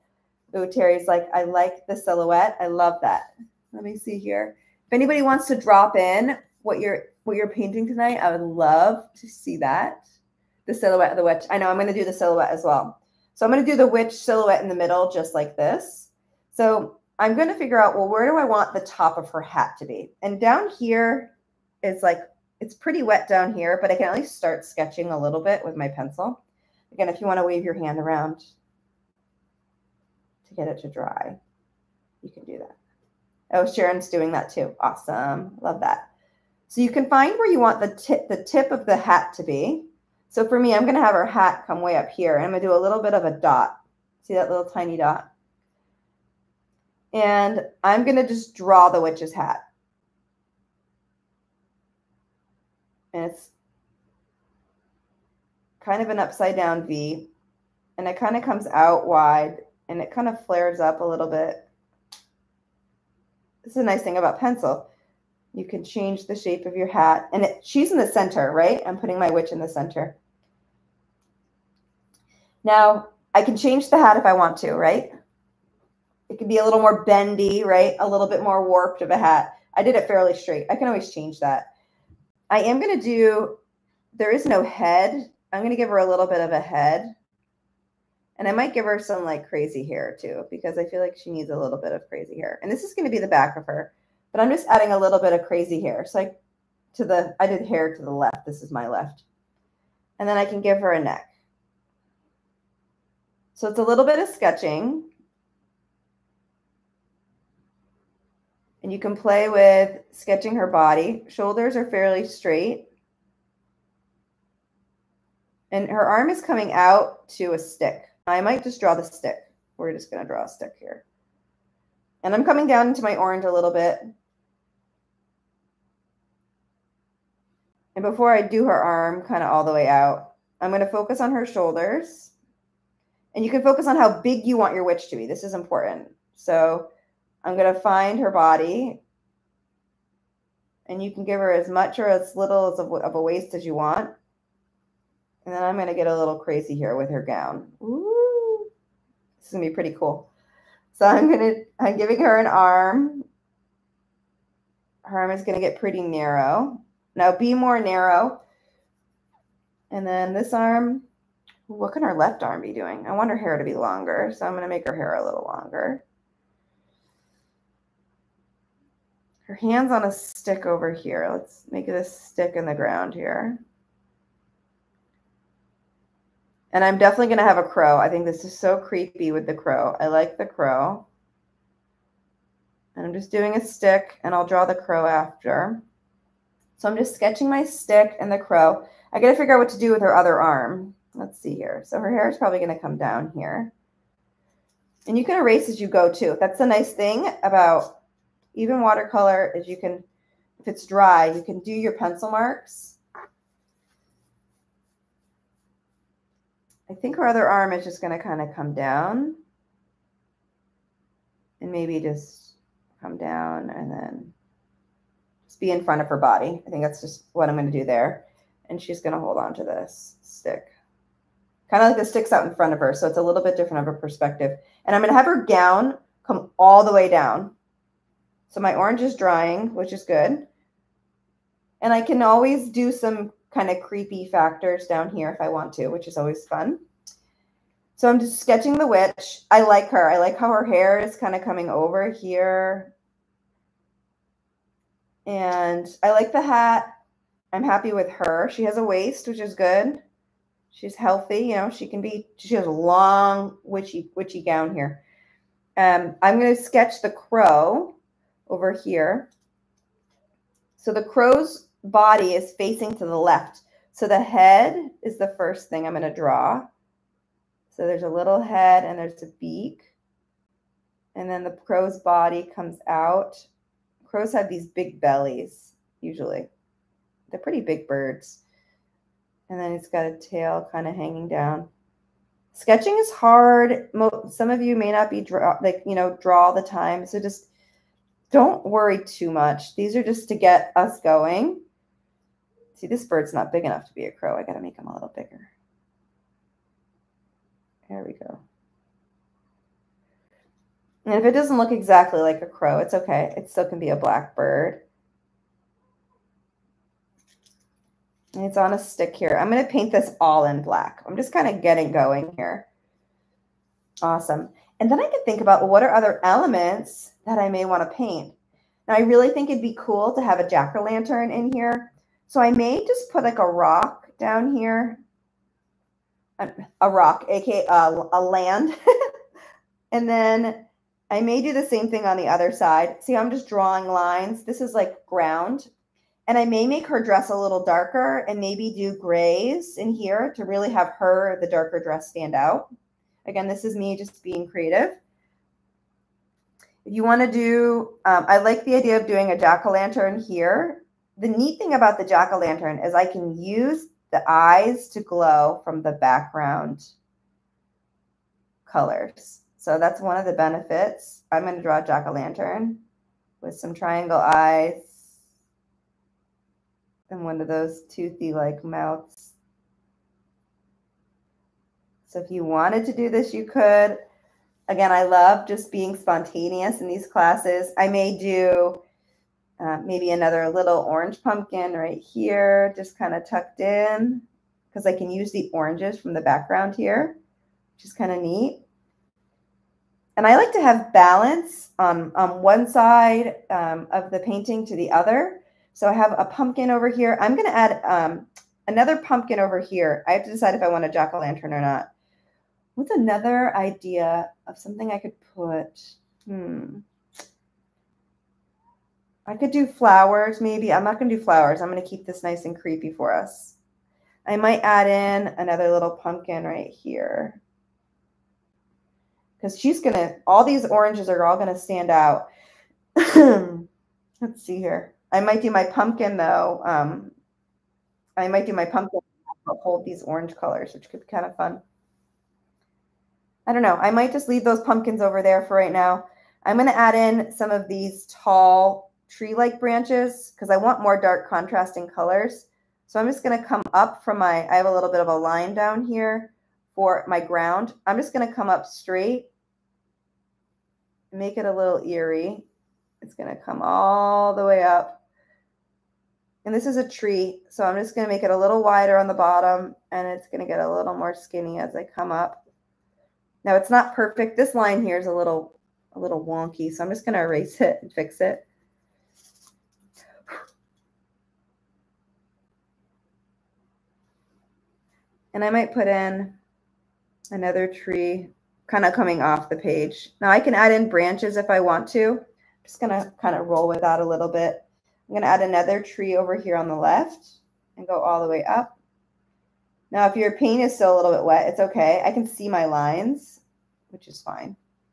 Ooh, Terry's like, I like the silhouette. I love that. Let me see here. If anybody wants to drop in what you're what you're painting tonight, I would love to see that. The silhouette of the witch. I know I'm going to do the silhouette as well. So I'm going to do the witch silhouette in the middle just like this. So I'm going to figure out, well, where do I want the top of her hat to be? And down here is like, it's pretty wet down here, but I can at least start sketching a little bit with my pencil. Again, if you want to wave your hand around to get it to dry, you can do that. Oh, Sharon's doing that too. Awesome. Love that. So you can find where you want the tip, the tip of the hat to be. So for me, I'm going to have her hat come way up here. And I'm going to do a little bit of a dot. See that little tiny dot? And I'm going to just draw the witch's hat. And it's kind of an upside down V. And it kind of comes out wide. And it kind of flares up a little bit. This is a nice thing about pencil. You can change the shape of your hat. And it, she's in the center, right? I'm putting my witch in the center. Now, I can change the hat if I want to, right? It can be a little more bendy, right? A little bit more warped of a hat. I did it fairly straight. I can always change that. I am going to do, there is no head. I'm going to give her a little bit of a head. And I might give her some like crazy hair too, because I feel like she needs a little bit of crazy hair. And this is going to be the back of her, but I'm just adding a little bit of crazy hair. So I, to the, I did hair to the left. This is my left. And then I can give her a neck. So it's a little bit of sketching. And you can play with sketching her body. Shoulders are fairly straight. And her arm is coming out to a stick. I might just draw the stick. We're just going to draw a stick here. And I'm coming down into my orange a little bit. And before I do her arm kind of all the way out, I'm going to focus on her shoulders. And you can focus on how big you want your witch to be. This is important. So I'm going to find her body. And you can give her as much or as little as of a waist as you want. And then I'm going to get a little crazy here with her gown. Ooh, this is going to be pretty cool. So I'm going to, I'm giving her an arm. Her arm is going to get pretty narrow. Now be more narrow. And then this arm, what can her left arm be doing? I want her hair to be longer. So I'm going to make her hair a little longer. Her hand's on a stick over here. Let's make this stick in the ground here. And I'm definitely going to have a crow. I think this is so creepy with the crow. I like the crow. And I'm just doing a stick, and I'll draw the crow after. So I'm just sketching my stick and the crow. I got to figure out what to do with her other arm. Let's see here. So her hair is probably going to come down here. And you can erase as you go too. That's the nice thing about even watercolor is you can, if it's dry, you can do your pencil marks. I think her other arm is just going to kind of come down. And maybe just come down and then just be in front of her body. I think that's just what I'm going to do there. And she's going to hold on to this stick. Kind of like the stick's out in front of her, so it's a little bit different of a perspective. And I'm going to have her gown come all the way down. So my orange is drying, which is good. And I can always do some kind of creepy factors down here if I want to, which is always fun. So I'm just sketching the witch. I like her. I like how her hair is kind of coming over here. And I like the hat. I'm happy with her. She has a waist, which is good. She's healthy, you know, she can be, she has a long witchy, witchy gown here. Um, I'm going to sketch the crow over here. So the crow's body is facing to the left. So the head is the first thing I'm going to draw. So there's a little head and there's a beak. And then the crow's body comes out. Crows have these big bellies, usually. They're pretty big birds. And then it's got a tail kind of hanging down. Sketching is hard. Some of you may not be draw, like, you know, draw all the time. So just don't worry too much. These are just to get us going. See, this bird's not big enough to be a crow. I got to make him a little bigger. There we go. And if it doesn't look exactly like a crow, it's okay. It still can be a black bird. And it's on a stick here. I'm going to paint this all in black. I'm just kind of getting going here. Awesome. And then I could think about, well, what are other elements that I may want to paint? Now, I really think it'd be cool to have a jack-o'-lantern in here. So I may just put like a rock down here. A, a rock, aka a, a land. And then I may do the same thing on the other side. See, I'm just drawing lines. This is like ground. And I may make her dress a little darker and maybe do grays in here to really have her, the darker dress, stand out. Again, this is me just being creative. If you want to do, um, I like the idea of doing a jack-o'-lantern here. The neat thing about the jack-o'-lantern is I can use the eyes to glow from the background colors. So that's one of the benefits. I'm going to draw a jack-o'-lantern with some triangle eyes. And one of those toothy like mouths. So if you wanted to do this, you could. Again, I love just being spontaneous in these classes. I may do uh, maybe another little orange pumpkin right here, just kind of tucked in, because I can use the oranges from the background here, which is kind of neat. And I like to have balance on, on one side um, of the painting to the other. So I have a pumpkin over here. I'm going to add um, another pumpkin over here. I have to decide if I want a jack-o'-lantern or not. What's another idea of something I could put? Hmm. I could do flowers maybe. I'm not going to do flowers. I'm going to keep this nice and creepy for us. I might add in another little pumpkin right here. Because she's going to, all these oranges are all going to stand out. Let's see here. I might do my pumpkin, though. Um, I might do my pumpkin hold these orange colors, which could be kind of fun. I don't know. I might just leave those pumpkins over there for right now. I'm going to add in some of these tall tree-like branches because I want more dark contrasting colors. So I'm just going to come up from my, I have a little bit of a line down here for my ground. I'm just going to come up straight, make it a little eerie. It's going to come all the way up. And this is a tree, so I'm just going to make it a little wider on the bottom, and it's going to get a little more skinny as I come up. Now, it's not perfect. This line here is a little, a little wonky, so I'm just going to erase it and fix it. And I might put in another tree kind of coming off the page. Now, I can add in branches if I want to, Just gonna kind of roll with that a little bit. I'm gonna add another tree over here on the left and go all the way up. Now, if your paint is still a little bit wet, it's okay. I can see my lines, which is fine.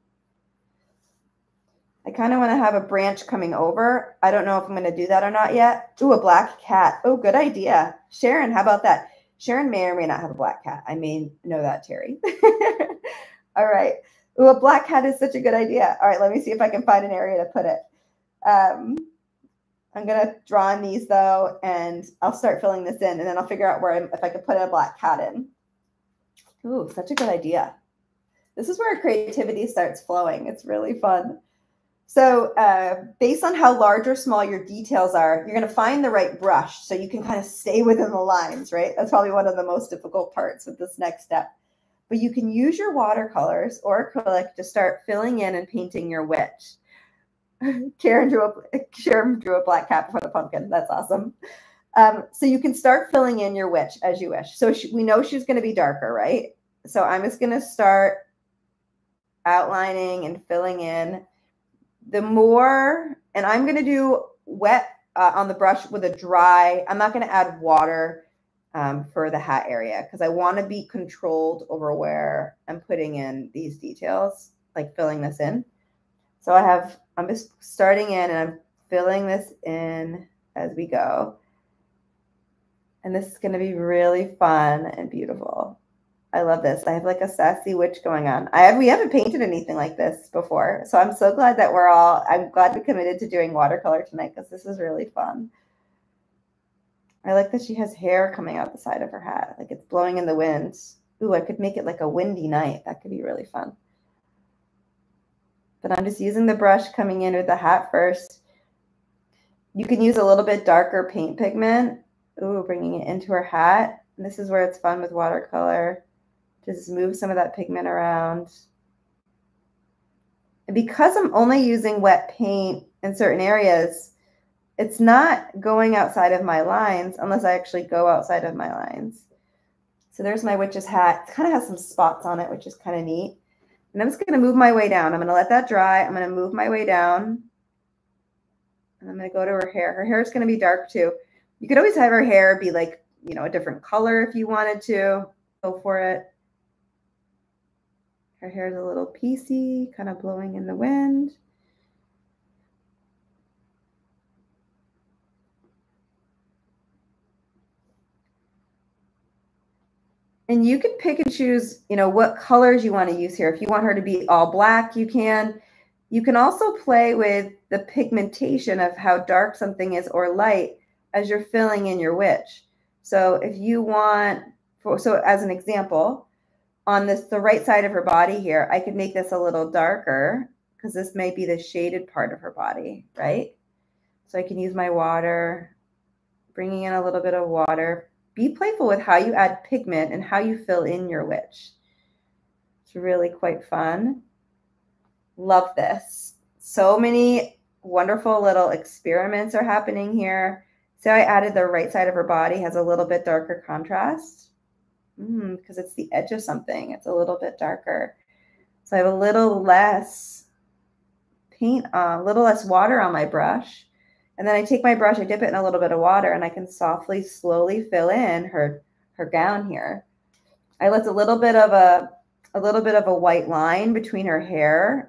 I kind of want to have a branch coming over. I don't know if I'm going to do that or not yet. Ooh, a black cat. Oh, good idea. Sharon, how about that? Sharon may or may not have a black cat. I may know that, Terry. All right. Ooh, a black cat is such a good idea. All right, let me see if I can find an area to put it. Um, I'm going to draw on these, though, and I'll start filling this in, and then I'll figure out where I'm, if I can put a black cat in. Ooh, such a good idea. This is where creativity starts flowing. It's really fun. So uh, based on how large or small your details are, you're going to find the right brush so you can kind of stay within the lines, right? That's probably one of the most difficult parts with this next step. But you can use your watercolors or acrylic to start filling in and painting your witch. Karen drew a, Sharon drew a black cat before the pumpkin. That's awesome. Um, so you can start filling in your witch as you wish. So she, we know she's going to be darker, right? So I'm just going to start outlining and filling in. The more, and I'm going to do wet uh, on the brush with a dry. I'm not going to add water um, for the hat area because I want to be controlled over where I'm putting in these details, like filling this in. So I have, I'm just starting in and I'm filling this in as we go. And this is going to be really fun and beautiful. I love this. I have like a sassy witch going on. I have, we haven't painted anything like this before. So I'm so glad that we're all, I'm glad we committed to doing watercolor tonight because this is really fun. I like that she has hair coming out the side of her hat. Like it's blowing in the wind. Ooh, I could make it like a windy night. That could be really fun. But I'm just using the brush coming in with the hat first. You can use a little bit darker paint pigment. Ooh, bringing it into her hat. And this is where it's fun with watercolor. Just move some of that pigment around. And because I'm only using wet paint in certain areas, it's not going outside of my lines unless I actually go outside of my lines. So there's my witch's hat. It kind of has some spots on it, which is kind of neat. And I'm just going to move my way down. I'm going to let that dry. I'm going to move my way down. And I'm going to go to her hair. Her hair is going to be dark too. You could always have her hair be like, you know, a different color if you wanted to. Go for it. Her hair is a little piecey, kind of blowing in the wind. And you can pick and choose, you know, what colors you want to use here. If you want her to be all black, you can. You can also play with the pigmentation of how dark something is or light as you're filling in your witch. So if you want, for, so as an example, on this, the right side of her body here, I could make this a little darker because this may be the shaded part of her body, right? So I can use my water, bringing in a little bit of water. Be playful with how you add pigment and how you fill in your witch. It's really quite fun. Love this. So many wonderful little experiments are happening here. So I added the right side of her body has a little bit darker contrast. Mm, because it's the edge of something. It's a little bit darker. So I have a little less paint, a uh, little less water on my brush. And then I take my brush, I dip it in a little bit of water, and I can softly, slowly fill in her, her gown here. I left a little bit of a, a little bit of a white line between her hair.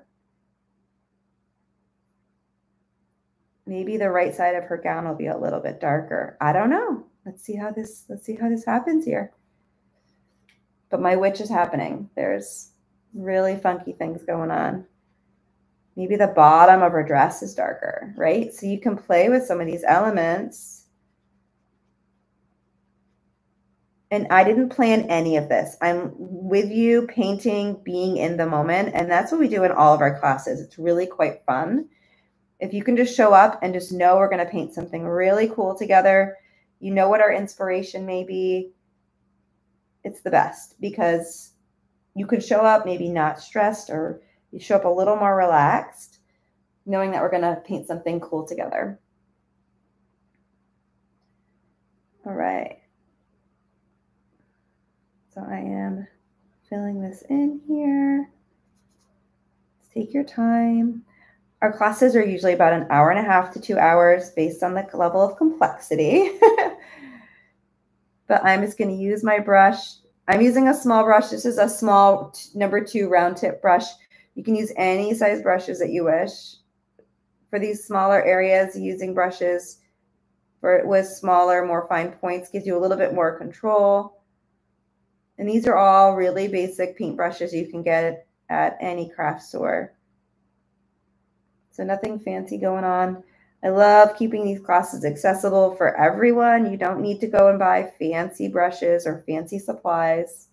Maybe the right side of her gown will be a little bit darker. I don't know. Let's see how this, let's see how this happens here. But my witch is happening. There's really funky things going on. Maybe the bottom of her dress is darker, right? So you can play with some of these elements. And I didn't plan any of this. I'm with you painting, being in the moment. And that's what we do in all of our classes. It's really quite fun. If you can just show up and just know we're going to paint something really cool together, you know what our inspiration may be. It's the best because you could show up maybe not stressed, or you show up a little more relaxed, knowing that we're going to paint something cool together. All right. So I am filling this in here. Take your time. Our classes are usually about an hour and a half to two hours based on the level of complexity. But I'm just going to use my brush. I'm using a small brush. This is a small number two round tip brush. You can use any size brushes that you wish. For these smaller areas, using brushes for with smaller, more fine points gives you a little bit more control. And these are all really basic paint brushes you can get at any craft store. So nothing fancy going on. I love keeping these classes accessible for everyone. You don't need to go and buy fancy brushes or fancy supplies.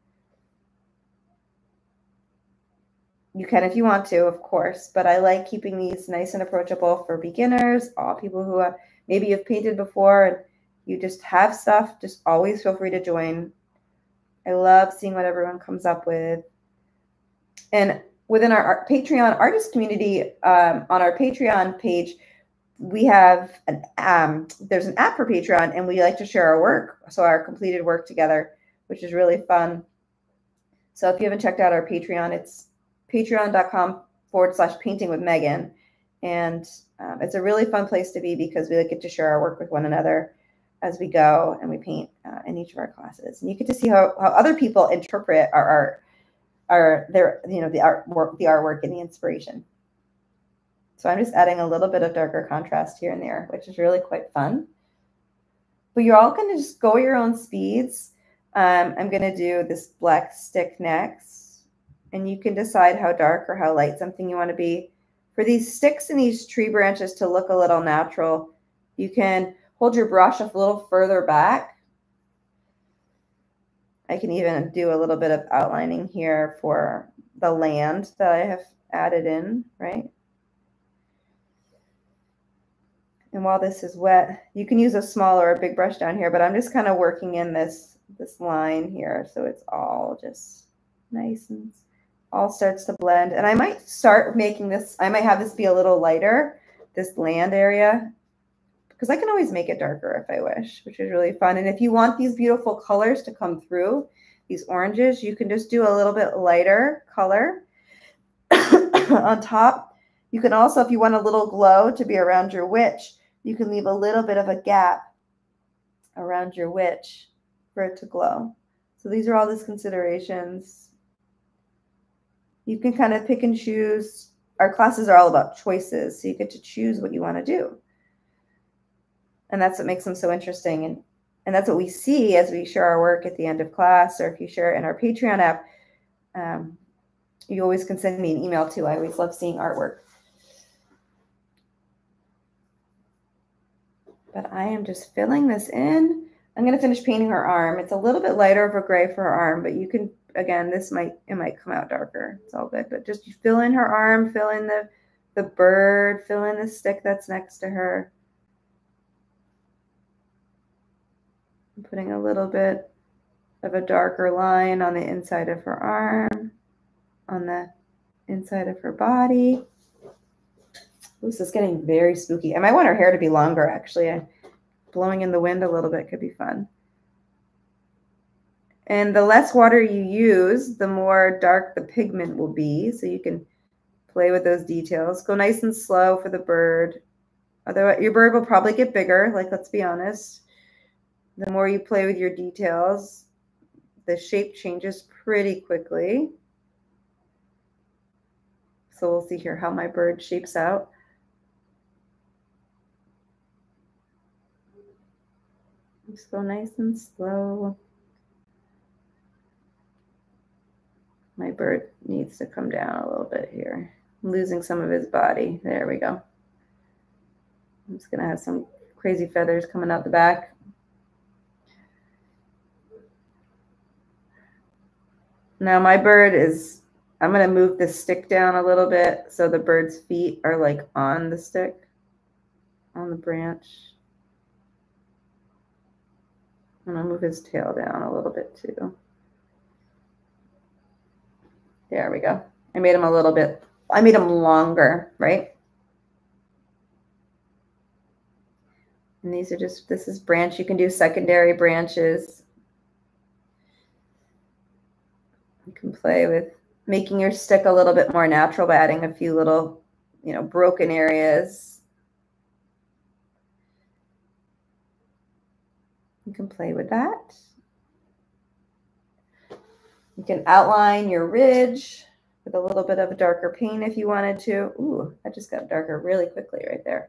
You can if you want to, of course, but I like keeping these nice and approachable for beginners, all people who have, maybe you've painted before and you just have stuff, just always feel free to join. I love seeing what everyone comes up with. And within our Patreon artist community, um, on our Patreon page, we have an um, there's an app for Patreon, and we like to share our work, so our completed work together, which is really fun. So if you haven't checked out our Patreon, it's patreon.com forward slash painting with Megan. And um, it's a really fun place to be because we get to share our work with one another as we go and we paint uh, in each of our classes. And you get to see how, how other people interpret our art, our their you know the artwork, the artwork and the inspiration. So I'm just adding a little bit of darker contrast here and there, which is really quite fun. But you're all going to just go at your own speeds. Um, I'm going to do this black stick next, and you can decide how dark or how light something you want to be. For these sticks and these tree branches to look a little natural, you can hold your brush a little further back. I can even do a little bit of outlining here for the land that I have added in, right? And while this is wet, you can use a small or a big brush down here, but I'm just kind of working in this, this line here. So it's all just nice and all starts to blend. And I might start making this, I might have this be a little lighter, this land area, because I can always make it darker if I wish, which is really fun. And if you want these beautiful colors to come through, these oranges, you can just do a little bit lighter color on top. You can also, if you want a little glow to be around your witch, you can leave a little bit of a gap around your witch for it to glow. So these are all these considerations. You can kind of pick and choose. Our classes are all about choices, so you get to choose what you want to do. And that's what makes them so interesting. And, and that's what we see as we share our work at the end of class, or if you share it in our Patreon app, um, you always can send me an email too. I always love seeing artwork. But I am just filling this in. I'm going to finish painting her arm. It's a little bit lighter of a gray for her arm, but you can, again, this might, it might come out darker. It's all good, but just fill in her arm, fill in the, the bird, fill in the stick that's next to her. I'm putting a little bit of a darker line on the inside of her arm, on the inside of her body. This is getting very spooky. I might want her hair to be longer, actually. Blowing in the wind a little bit could be fun. And the less water you use, the more dark the pigment will be. So you can play with those details. Go nice and slow for the bird. Otherwise, your bird will probably get bigger, like, let's be honest. The more you play with your details, the shape changes pretty quickly. So we'll see here how my bird shapes out. Just go nice and slow. My bird needs to come down a little bit here. I'm losing some of his body. There we go. I'm just gonna have some crazy feathers coming out the back. Now my bird is, I'm gonna move the stick down a little bit so the bird's feet are like on the stick, on the branch. I'm gonna move his tail down a little bit too. There we go. I made him a little bit, I made him longer, right? And these are just, this is branch. You can do secondary branches. You can play with making your stick a little bit more natural by adding a few little you know, broken areas. You can play with that. You can outline your ridge with a little bit of a darker paint if you wanted to. Ooh, that just got darker really quickly right there.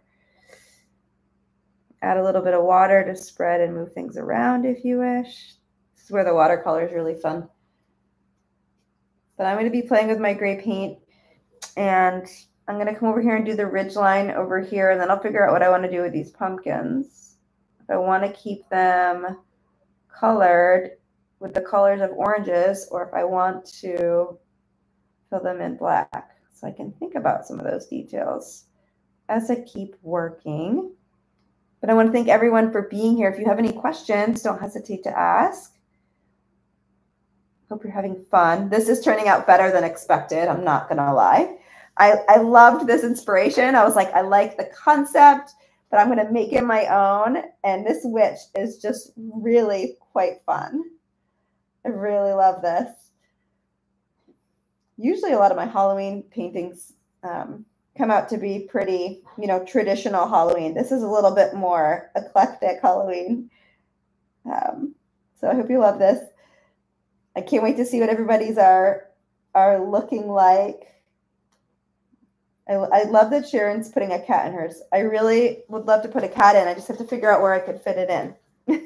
Add a little bit of water to spread and move things around if you wish. This is where the watercolor is really fun. But I'm going to be playing with my gray paint, and I'm going to come over here and do the ridge line over here, and then I'll figure out what I want to do with these pumpkins. If I want to keep them colored with the colors of oranges, or if I want to fill them in black. So I can think about some of those details as I keep working. But I want to thank everyone for being here. If you have any questions, don't hesitate to ask. Hope you're having fun. This is turning out better than expected. I'm not going to lie. I, I loved this inspiration. I was like, I like the concept, but I'm going to make it my own. And this witch is just really quite fun. I really love this. Usually a lot of my Halloween paintings um, come out to be pretty, you know, traditional Halloween. This is a little bit more eclectic Halloween. Um, so I hope you love this. I can't wait to see what everybody's are, are looking like. I, I love that Sharon's putting a cat in hers. I really would love to put a cat in. I just have to figure out where I could fit it in.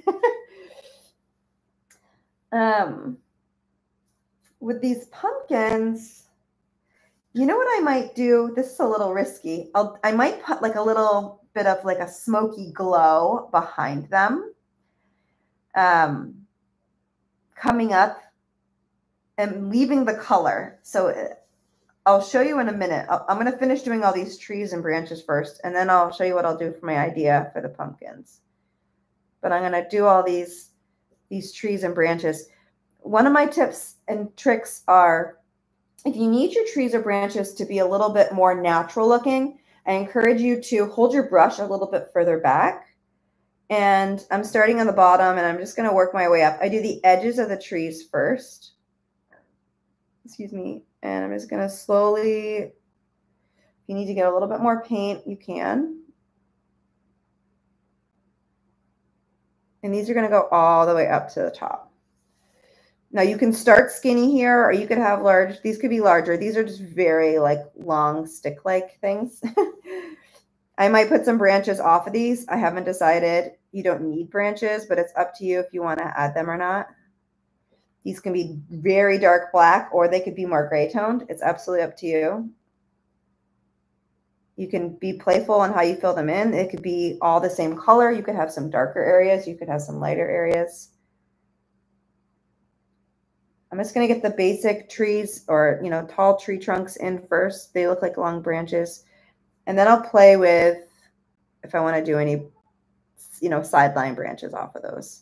um, with these pumpkins, you know what I might do? This is a little risky. I'll, I might put like a little bit of like a smoky glow behind them. Um, coming up and leaving the color. So I'll show you in a minute. I'll, I'm going to finish doing all these trees and branches first, and then I'll show you what I'll do for my idea for the pumpkins. But I'm going to do all these, these trees and branches. One of my tips and tricks are, if you need your trees or branches to be a little bit more natural looking, I encourage you to hold your brush a little bit further back. And I'm starting on the bottom, and I'm just going to work my way up. I do the edges of the trees first. Excuse me. And I'm just going to slowly, if you need to get a little bit more paint, you can. And these are going to go all the way up to the top. Now you can start skinny here, or you could have large. These could be larger. These are just very like long stick-like things. I might put some branches off of these. I haven't decided. You don't need branches, but it's up to you if you want to add them or not. These can be very dark black, or they could be more gray toned. It's absolutely up to you. You can be playful on how you fill them in. It could be all the same color. You could have some darker areas. You could have some lighter areas. I'm just going to get the basic trees, or, you know, tall tree trunks in first. They look like long branches. And then I'll play with, if I want to do any, you know, sideline branches off of those.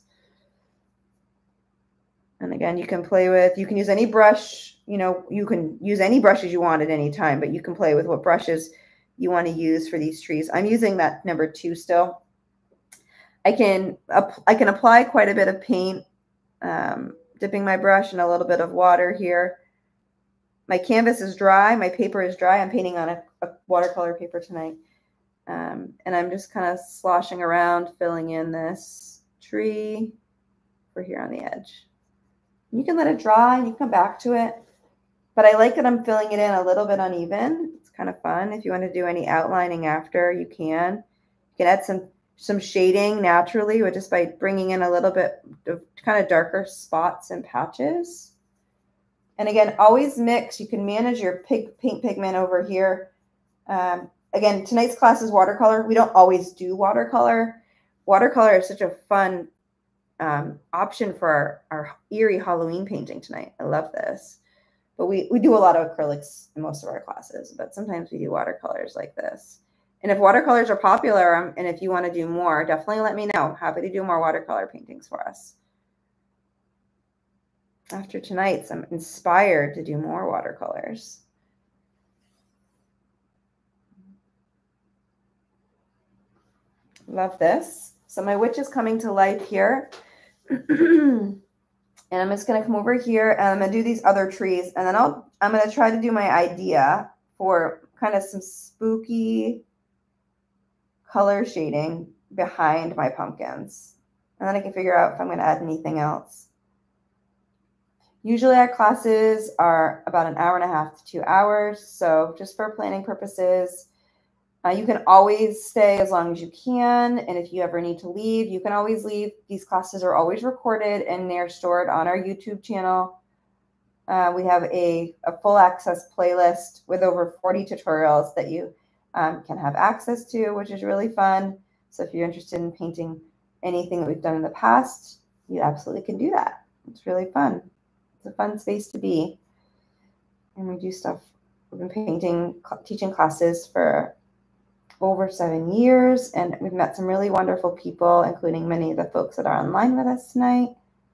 And again, you can play with, you can use any brush, you know, you can use any brushes you want at any time, but you can play with what brushes you want to use for these trees. I'm using that number two still. I can, I can apply quite a bit of paint, um, dipping my brush in a little bit of water here. My canvas is dry. My paper is dry. I'm painting on a, a watercolor paper tonight. Um, and I'm just kind of sloshing around, filling in this tree for here on the edge. You can let it dry and you come back to it. But I like that I'm filling it in a little bit uneven. It's kind of fun. If you want to do any outlining after, you can. You can add some, some shading naturally, or just by bringing in a little bit of kind of darker spots and patches. And again, always mix. You can manage your pig, paint pigment over here. Um, again, tonight's class is watercolor. We don't always do watercolor. Watercolor is such a fun um, option for our, our eerie Halloween painting tonight. I love this. But we, we do a lot of acrylics in most of our classes, but sometimes we do watercolors like this. And if watercolors are popular, um, and if you want to do more, definitely let me know. Happy to do more watercolor paintings for us. After tonight's, I'm inspired to do more watercolors. Love this. So my witch is coming to life here. And I'm just going to come over here and I'm going to do these other trees. And then I'll, I'm going to try to do my idea for kind of some spooky color shading behind my pumpkins. And then I can figure out if I'm going to add anything else. Usually our classes are about an hour and a half to two hours. So just for planning purposes, uh, you can always stay as long as you can. And if you ever need to leave, you can always leave. These classes are always recorded and they're stored on our YouTube channel. Uh, we have a, a full access playlist with over forty tutorials that you um, can have access to, which is really fun. So if you're interested in painting anything that we've done in the past, you absolutely can do that. It's really fun. It's a fun space to be. And we do stuff. We've been painting, teaching classes for over seven years, and we've met some really wonderful people, including many of the folks that are online with us tonight.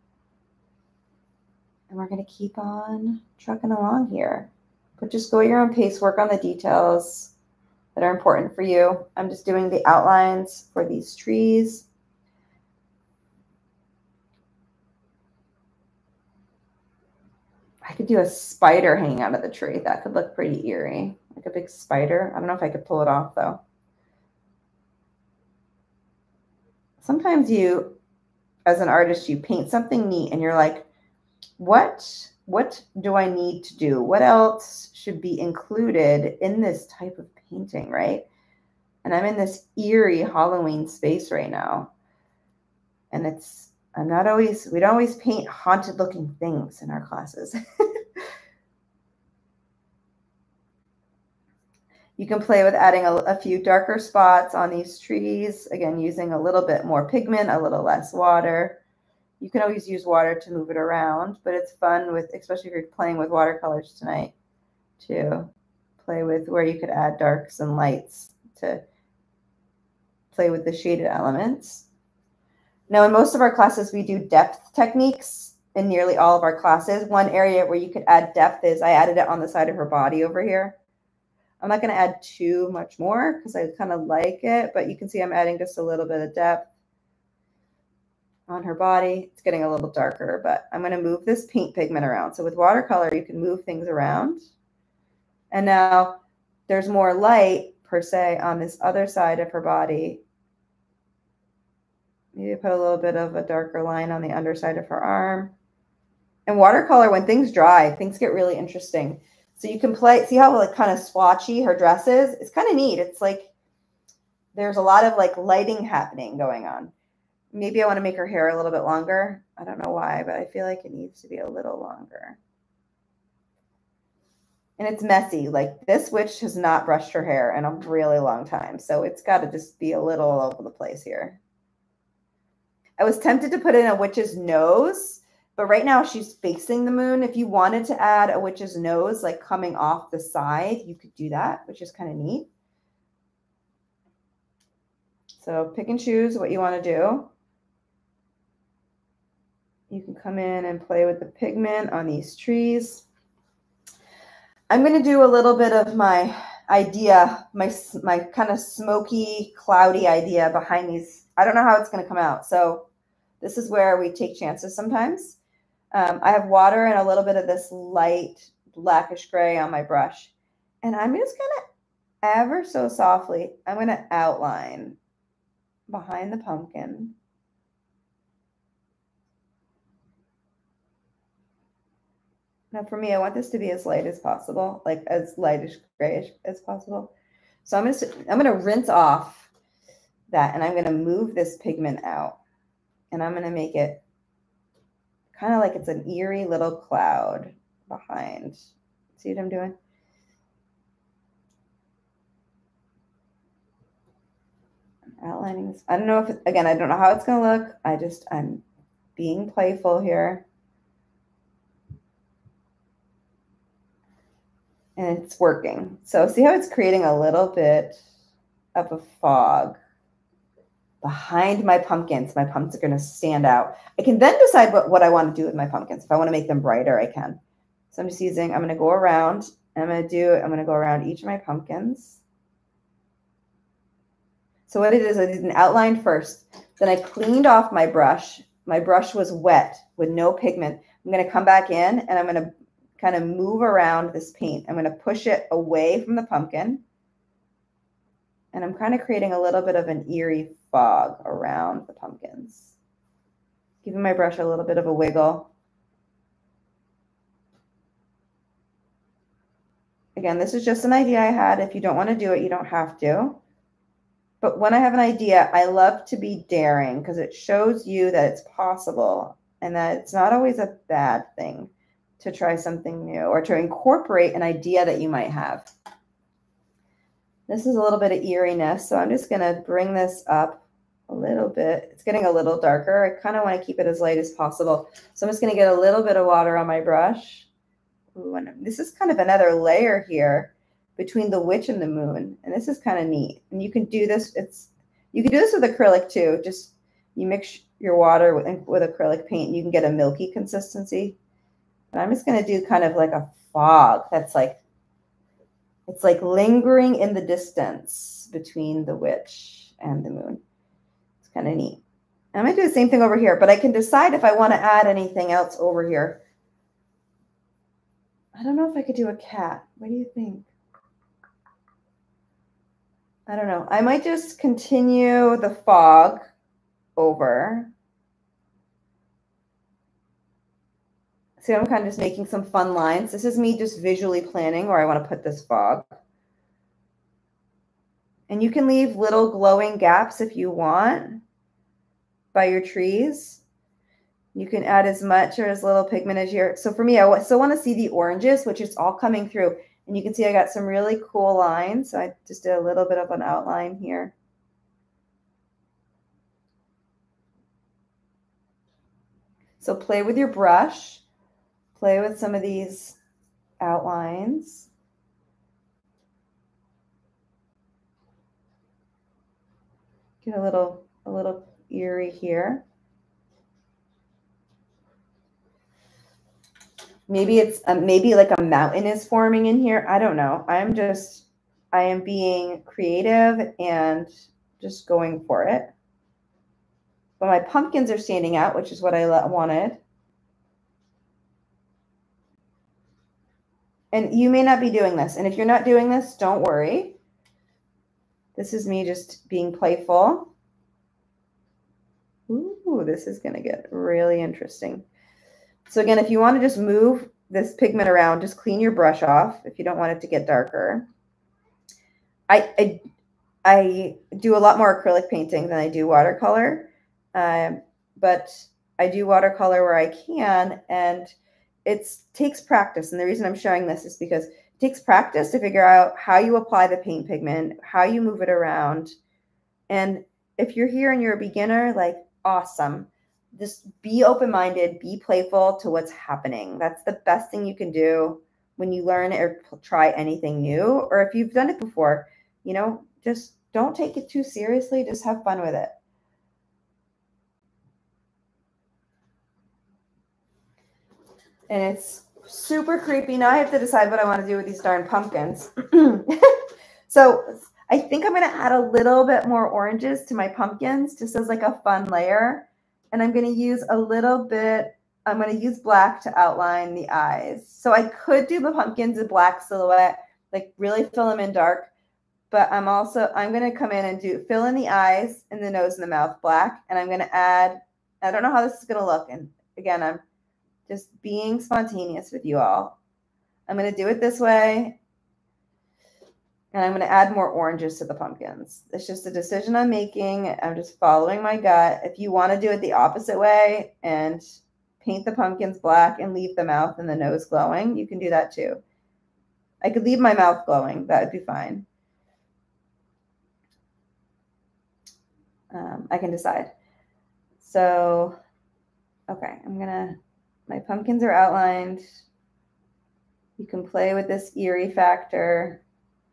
And we're going to keep on trucking along here. But just go at your own pace, work on the details that are important for you. I'm just doing the outlines for these trees. I could do a spider hanging out of the tree. That could look pretty eerie, like a big spider. I don't know if I could pull it off though. Sometimes you, as an artist, you paint something neat and you're like, what, what do I need to do? What else should be included in this type of painting, right? And I'm in this eerie Halloween space right now. And it's, I'm not always, we don't always paint haunted looking things in our classes. You can play with adding a, a few darker spots on these trees. Again, using a little bit more pigment, a little less water. You can always use water to move it around, but it's fun with, especially if you're playing with watercolors tonight, to play with where you could add darks and lights to play with the shaded elements. Now, in most of our classes, we do depth techniques in nearly all of our classes. One area where you could add depth is I added it on the side of her body over here. I'm not going to add too much more because I kind of like it, but you can see I'm adding just a little bit of depth on her body. It's getting a little darker, but I'm going to move this paint pigment around. So with watercolor, you can move things around. And now there's more light, per se, on this other side of her body. Maybe put a little bit of a darker line on the underside of her arm. And watercolor, when things dry, things get really interesting. So you can play, see how like kind of swatchy her dress is? It's kind of neat. It's like there's a lot of like lighting happening going on. Maybe I want to make her hair a little bit longer. I don't know why, but I feel like it needs to be a little longer. And it's messy. Like this witch has not brushed her hair in a really long time. So it's got to just be a little all over the place here. I was tempted to put in a witch's nose, but right now she's facing the moon. If you wanted to add a witch's nose, like coming off the side, you could do that, which is kind of neat. So pick and choose what you want to do. You can come in and play with the pigment on these trees. I'm going to do a little bit of my idea, my, my kind of smoky, cloudy idea behind these. I don't know how it's going to come out. So this is where we take chances sometimes. Um, I have water and a little bit of this light blackish gray on my brush. And I'm just going to ever so softly, I'm going to outline behind the pumpkin. Now for me, I want this to be as light as possible, like as lightish grayish as possible. So I'm going to, I'm going to rinse off that and I'm going to move this pigment out and I'm going to make it kind of like it's an eerie little cloud behind. See what I'm doing? I'm outlining this. I don't know if, it, again, I don't know how it's going to look. I just, I'm being playful here. And it's working. So see how it's creating a little bit of a fog behind my pumpkins. My pumpkins are going to stand out. I can then decide what, what I want to do with my pumpkins. If I want to make them brighter, I can. So I'm just using, I'm going to go around, and I'm going to do, I'm going to go around each of my pumpkins. So what it is, I did an outline first. Then I cleaned off my brush. My brush was wet with no pigment. I'm going to come back in, and I'm going to kind of move around this paint. I'm going to push it away from the pumpkin. And I'm kind of creating a little bit of an eerie fog around the pumpkins. Giving my brush a little bit of a wiggle. Again, this is just an idea I had. If you don't want to do it, you don't have to. But when I have an idea, I love to be daring because it shows you that it's possible and that it's not always a bad thing to try something new or to incorporate an idea that you might have. This is a little bit of eeriness, so I'm just going to bring this up a little bit. It's getting a little darker. I kind of want to keep it as light as possible. So I'm just going to get a little bit of water on my brush. Ooh, and this is kind of another layer here between the witch and the moon, and this is kind of neat. And you can do this. It's you can do this with acrylic too. Just you mix your water with, with acrylic paint, and you can get a milky consistency. And I'm just going to do kind of like a fog that's like, it's like lingering in the distance between the witch and the moon. It's kind of neat. I'm going to do the same thing over here, but I can decide if I want to add anything else over here. I don't know if I could do a cat. What do you think? I don't know. I might just continue the fog over. See, I'm kind of just making some fun lines. This is me just visually planning where I want to put this fog. And you can leave little glowing gaps if you want by your trees. You can add as much or as little pigment as you're. So for me, I still want to see the oranges, which is all coming through. And you can see I got some really cool lines. So I just did a little bit of an outline here. So play with your brush. Play with some of these outlines. Get a little, a little eerie here. Maybe it's a, maybe like a mountain is forming in here. I don't know. I'm just, I am being creative and just going for it. But my pumpkins are standing out, which is what I wanted. And you may not be doing this. And if you're not doing this, don't worry. This is me just being playful. Ooh, this is going to get really interesting. So again, if you want to just move this pigment around, just clean your brush off if you don't want it to get darker. I, I, I do a lot more acrylic painting than I do watercolor. Um, but I do watercolor where I can, and it takes practice. And the reason I'm showing this is because it takes practice to figure out how you apply the paint pigment, how you move it around. And if you're here and you're a beginner, like, awesome. Just be open-minded, be playful to what's happening. That's the best thing you can do when you learn or try anything new. Or if you've done it before, you know, just don't take it too seriously. Just have fun with it. And it's super creepy. Now I have to decide what I want to do with these darn pumpkins. So I think I'm going to add a little bit more oranges to my pumpkins, just as like a fun layer. And I'm going to use a little bit, I'm going to use black to outline the eyes. So I could do the pumpkins in black silhouette, like really fill them in dark. But I'm also, I'm going to come in and do fill in the eyes and the nose and the mouth black. And I'm going to add, I don't know how this is going to look. And again, I'm just being spontaneous with you all. I'm going to do it this way. And I'm going to add more oranges to the pumpkins. It's just a decision I'm making. I'm just following my gut. If you want to do it the opposite way and paint the pumpkins black and leave the mouth and the nose glowing, you can do that too. I could leave my mouth glowing. That would be fine. Um, I can decide. So, okay, I'm going to, my pumpkins are outlined. You can play with this eerie factor.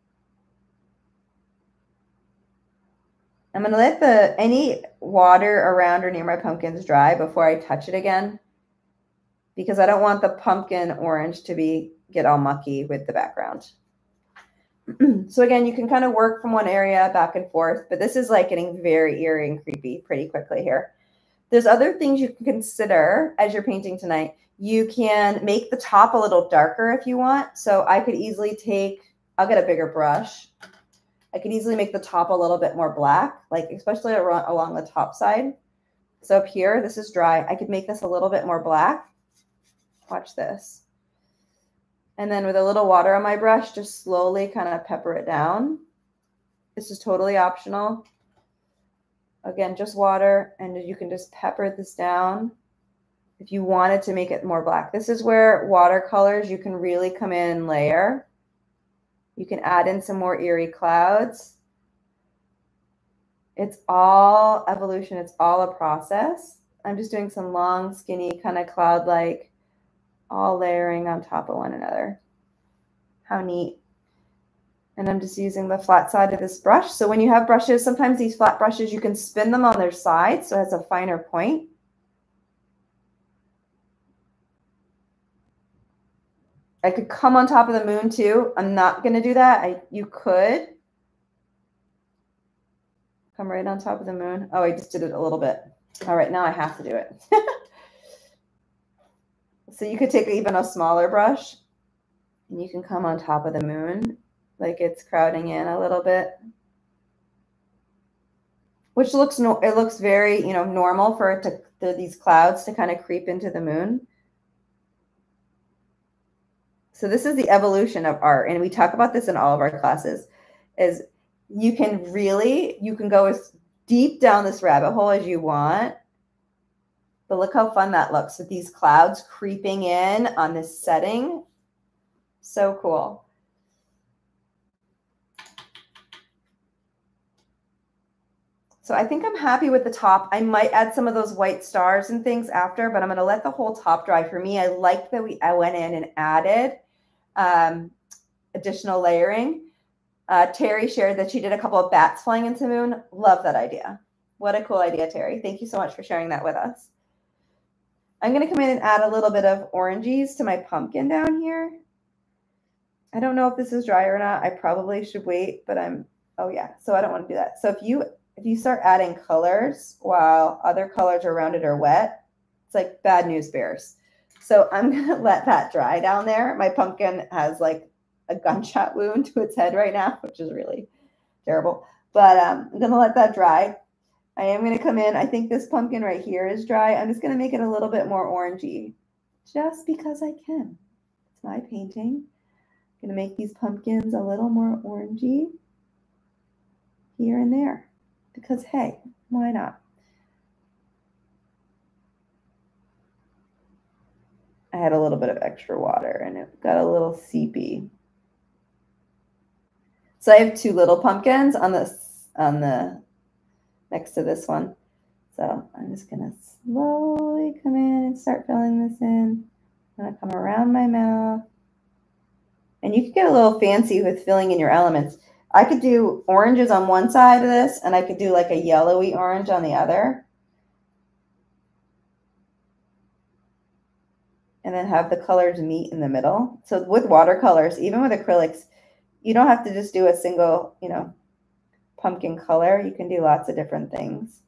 I'm going to let the any water around or near my pumpkins dry before I touch it again, because I don't want the pumpkin orange to be get all mucky with the background. So again, you can kind of work from one area back and forth, but this is like getting very eerie and creepy pretty quickly here. There's other things you can consider as you're painting tonight. You can make the top a little darker if you want. So I could easily take, I'll get a bigger brush. I could easily make the top a little bit more black, like especially around, along the top side. So up here, this is dry. I could make this a little bit more black. Watch this. And then with a little water on my brush, just slowly kind of pepper it down. This is totally optional. Again, just water, and you can just pepper this down if you wanted to make it more black. This is where watercolors, you can really come in and layer. You can add in some more eerie clouds. It's all evolution. It's all a process. I'm just doing some long, skinny, kind of cloud-like, all layering on top of one another. How neat. And I'm just using the flat side of this brush. So when you have brushes, sometimes these flat brushes, you can spin them on their side so it has a finer point. I could come on top of the moon too. I'm not going to do that. I, you could come right on top of the moon. Oh, I just did it a little bit. All right, now I have to do it. So you could take even a smaller brush and you can come on top of the moon like it's crowding in a little bit, which looks, no, it looks very, you know, normal for it to, for these clouds to kind of creep into the moon. So this is the evolution of art. And we talk about this in all of our classes, is you can really, you can go as deep down this rabbit hole as you want. But look how fun that looks with these clouds creeping in on this setting. So cool. So I think I'm happy with the top. I might add some of those white stars and things after, but I'm going to let the whole top dry. For me, I like that we I went in and added um, additional layering. Uh, Terry shared that she did a couple of bats flying into the moon. Love that idea. What a cool idea, Terry. Thank you so much for sharing that with us. I'm going to come in and add a little bit of oranges to my pumpkin down here. I don't know if this is dry or not. I probably should wait, but I'm, oh yeah, so I don't want to do that. So if you If you start adding colors while other colors around it are wet, it's like bad news bears. So I'm going to let that dry down there. My pumpkin has like a gunshot wound to its head right now, which is really terrible. But um, I'm going to let that dry. I am going to come in. I think this pumpkin right here is dry. I'm just going to make it a little bit more orangey just because I can. It's my painting. I'm going to make these pumpkins a little more orangey here and there. Because, hey, why not? I had a little bit of extra water and it got a little seepy. So I have two little pumpkins on this, on the, next to this one. So I'm just going to slowly come in and start filling this in. I'm going to come around my mouth. And you can get a little fancy with filling in your elements. I could do oranges on one side of this, and I could do like a yellowy orange on the other. And then have the colors meet in the middle. So with watercolors, even with acrylics, you don't have to just do a single, you know, pumpkin color. You can do lots of different things.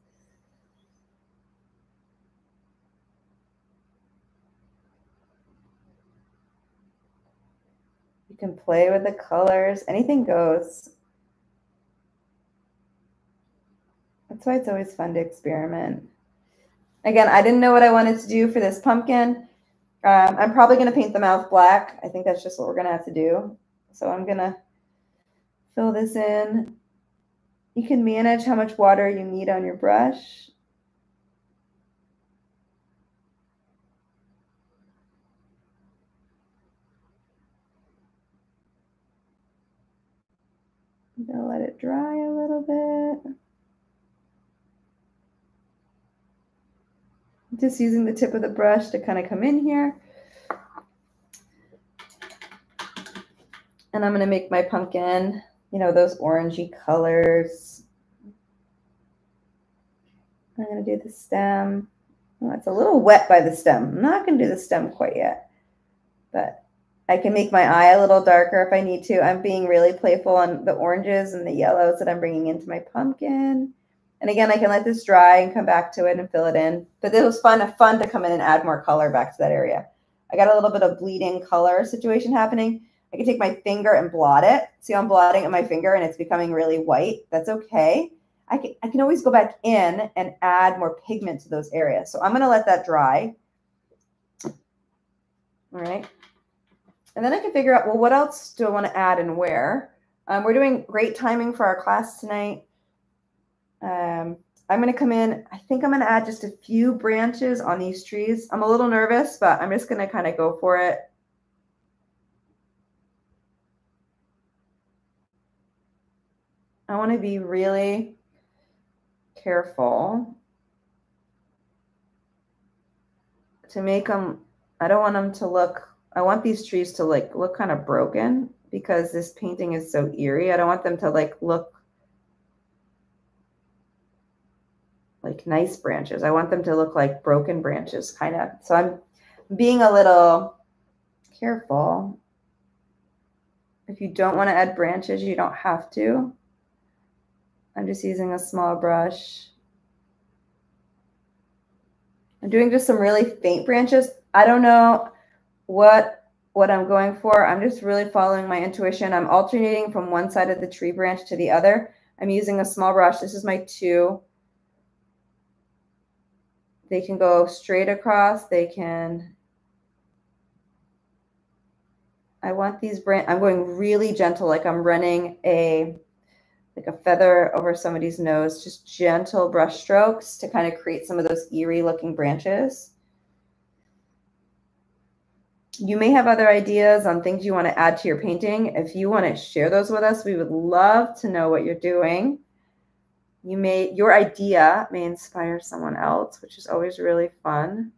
You can play with the colors. Anything goes. That's why it's always fun to experiment. Again, I didn't know what I wanted to do for this pumpkin. Um, I'm probably going to paint the mouth black. I think that's just what we're going to have to do. So I'm going to fill this in. You can manage how much water you need on your brush. I'm going to let it dry a little bit. Just using the tip of the brush to kind of come in here. And I'm going to make my pumpkin, you know, those orangey colors. I'm going to do the stem. Oh, it's a little wet by the stem. I'm not going to do the stem quite yet. But I can make my eye a little darker if I need to. I'm being really playful on the oranges and the yellows that I'm bringing into my pumpkin. And again, I can let this dry and come back to it and fill it in. But it was fun, fun to come in and add more color back to that area. I got a little bit of bleeding color situation happening. I can take my finger and blot it. See how I'm blotting at my finger and it's becoming really white? That's okay. I can, I can always go back in and add more pigment to those areas. So I'm going to let that dry. All right. And then I can figure out, well, what else do I want to add and where? Um, we're doing great timing for our class tonight. Um, I'm going to come in. I think I'm going to add just a few branches on these trees. I'm a little nervous, but I'm just going to kind of go for it. I want to be really careful to make them, I don't want them to look, I want these trees to like look kind of broken because this painting is so eerie. I don't want them to like look like nice branches. I want them to look like broken branches kind of. So I'm being a little careful. If you don't want to add branches, you don't have to. I'm just using a small brush. I'm doing just some really faint branches. I don't know what, what I'm going for. I'm just really following my intuition. I'm alternating from one side of the tree branch to the other. I'm using a small brush. This is my two. They can go straight across. They can, I want these branch, I'm going really gentle, like I'm running a, like a feather over somebody's nose, just gentle brush strokes to kind of create some of those eerie looking branches. You may have other ideas on things you want to add to your painting. If you want to share those with us, we would love to know what you're doing. You may, your idea may inspire someone else, which is always really fun.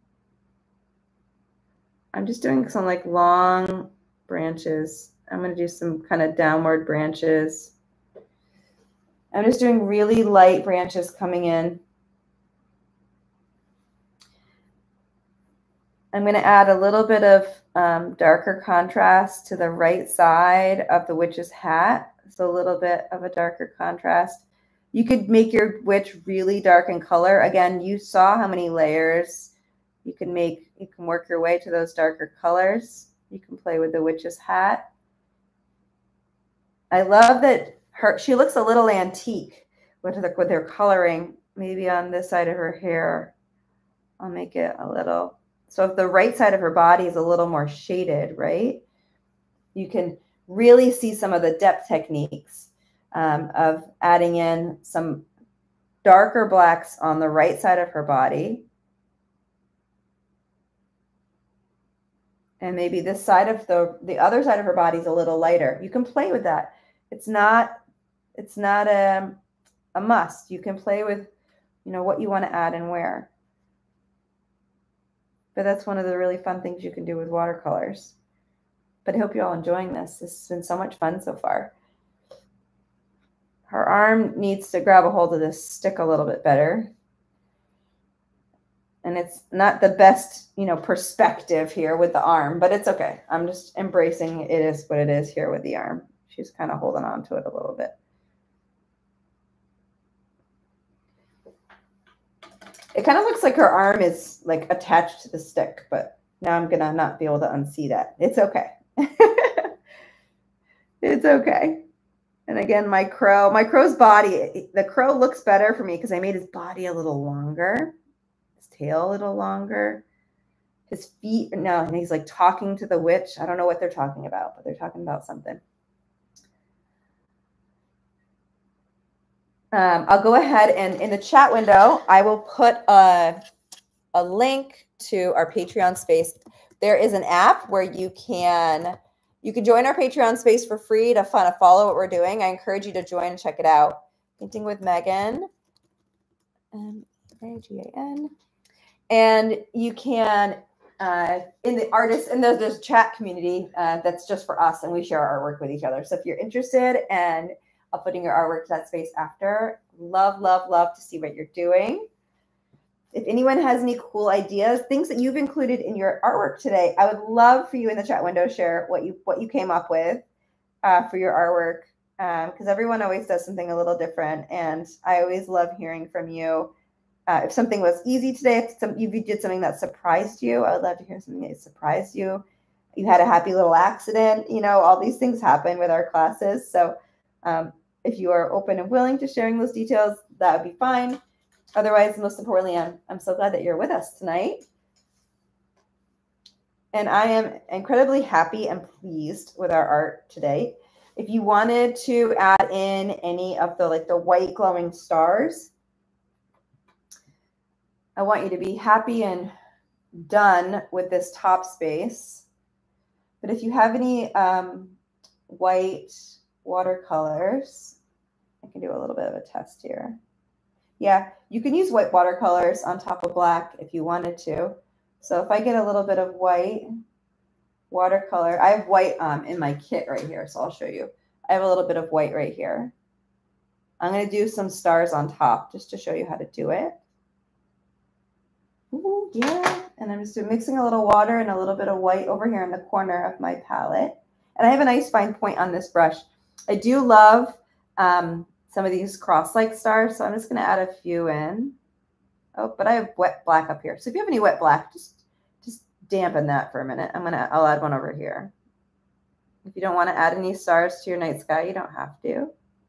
I'm just doing some like long branches. I'm going to do some kind of downward branches. I'm just doing really light branches coming in. I'm going to add a little bit of um, darker contrast to the right side of the witch's hat. So a little bit of a darker contrast. You could make your witch really dark in color. Again, you saw how many layers you can make. You can work your way to those darker colors. You can play with the witch's hat. I love that her, she looks a little antique with her, with her coloring. Maybe on this side of her hair, I'll make it a little. So if the right side of her body is a little more shaded, right? You can really see some of the depth techniques um, of adding in some darker blacks on the right side of her body. And maybe this side of the, the other side of her body is a little lighter. You can play with that. It's not, it's not a, a must. You can play with, you know, what you want to add and where. But that's one of the really fun things you can do with watercolors. But I hope you're all enjoying this. This has been so much fun so far. Her arm needs to grab a hold of this stick a little bit better. And it's not the best, you know, perspective here with the arm, but it's okay. I'm just embracing it is what it is here with the arm. She's kind of holding on to it a little bit. It kind of looks like her arm is like attached to the stick, but now I'm gonna not be able to unsee that. It's okay. It's okay. And again, my crow, my crow's body, the crow looks better for me because I made his body a little longer, his tail a little longer, his feet, no, and he's like talking to the witch. I don't know what they're talking about, but they're talking about something. Um, I'll go ahead and in the chat window, I will put a, a link to our Patreon space. There is an app where you can you can join our Patreon space for free to fun to follow what we're doing. I encourage you to join and check it out. Painting with Megan, M A G A N, and you can uh, in the artist and there's there's a chat community uh, that's just for us, and we share our artwork with each other. So if you're interested and uploading your artwork to that space after. Love, love, love to see what you're doing. If anyone has any cool ideas, things that you've included in your artwork today, I would love for you in the chat window share what you what you came up with uh, for your artwork. because um, everyone always does something a little different. And I always love hearing from you. Uh, if something was easy today, if, some, if you did something that surprised you, I would love to hear something that surprised you. You had a happy little accident. You know, all these things happen with our classes. So um, if you are open and willing to sharing those details, that would be fine. Otherwise, most importantly, I'm, I'm so glad that you're with us tonight. And I am incredibly happy and pleased with our art today. If you wanted to add in any of the like the white glowing stars, I want you to be happy and done with this top space. But if you have any um, white watercolors, I can do a little bit of a test here. Yeah, you can use white watercolors on top of black if you wanted to. So if I get a little bit of white watercolor, I have white um, in my kit right here, so I'll show you. I have a little bit of white right here. I'm going to do some stars on top just to show you how to do it. Ooh, yeah, and I'm just mixing a little water and a little bit of white over here in the corner of my palette. And I have a nice fine point on this brush. I do love um, some of these cross-like stars, so I'm just going to add a few in. Oh, but I have wet black up here. So if you have any wet black, just just dampen that for a minute. I'm gonna I'll add one over here. If you don't want to add any stars to your night sky, you don't have to.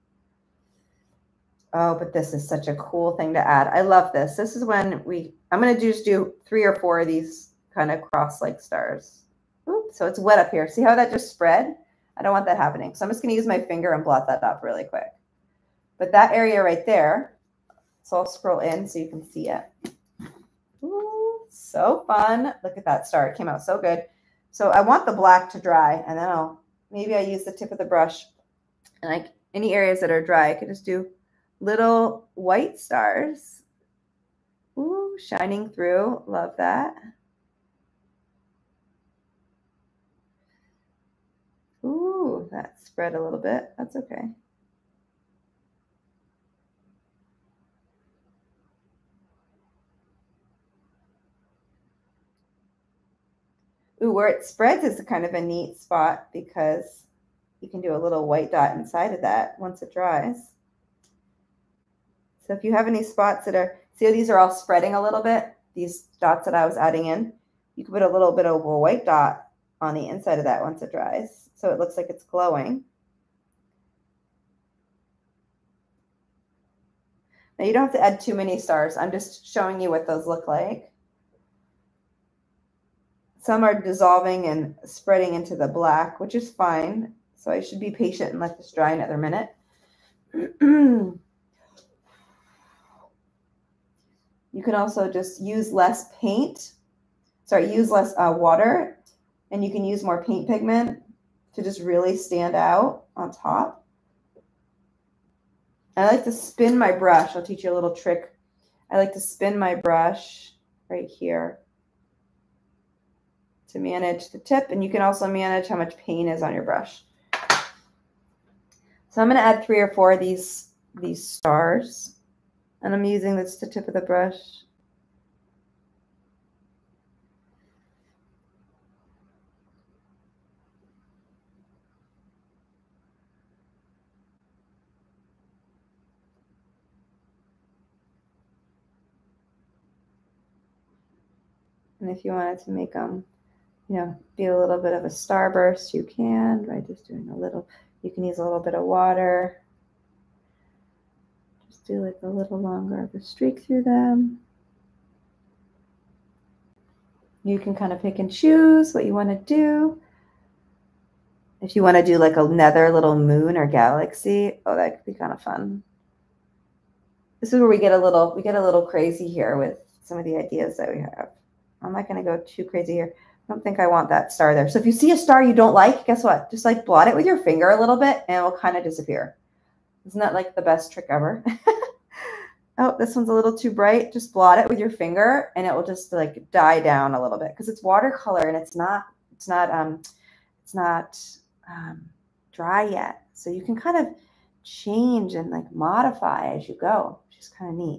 Oh, but this is such a cool thing to add. I love this. This is when we I'm gonna just do three or four of these kind of cross-like stars. Oops, so it's wet up here. See how that just spread? I don't want that happening. So I'm just gonna use my finger and blot that up really quick. But that area right there. So I'll scroll in so you can see it. Ooh, so fun. Look at that star. It came out so good. So I want the black to dry, and then I'll, maybe I use the tip of the brush. And like any areas that are dry, I could just do little white stars. Ooh, shining through. Love that. Ooh, that spread a little bit. That's okay. Ooh, where it spreads is kind of a neat spot because you can do a little white dot inside of that once it dries. So if you have any spots that are, see how these are all spreading a little bit, these dots that I was adding in, you can put a little bit of a white dot on the inside of that once it dries. So it looks like it's glowing. Now you don't have to add too many stars. I'm just showing you what those look like. Some are dissolving and spreading into the black, which is fine. So I should be patient and let this dry another minute. You can also just use less paint. Sorry, use less uh, water, and you can use more paint pigment to just really stand out on top. I like to spin my brush. I'll teach you a little trick. I like to spin my brush right here to manage the tip, and you can also manage how much paint is on your brush. So I'm going to add three or four of these, these stars, and I'm using this the tip of the brush. And if you wanted to make them, you know, be a little bit of a starburst, you can by just doing a little, you can use a little bit of water. Just do like a little longer of a streak through them. You can kind of pick and choose what you want to do. If you want to do like another little moon or galaxy, oh, that could be kind of fun. This is where we get a little, we get a little crazy here with some of the ideas that we have. I'm not going to go too crazy here. I don't think I want that star there. So if you see a star you don't like, guess what? Just like blot it with your finger a little bit and it will kind of disappear. Isn't that like the best trick ever? Oh, this one's a little too bright. Just blot it with your finger and it will just like die down a little bit because it's watercolor and it's not, it's not, um, it's not um, dry yet. So you can kind of change and like modify as you go, which is kind of neat.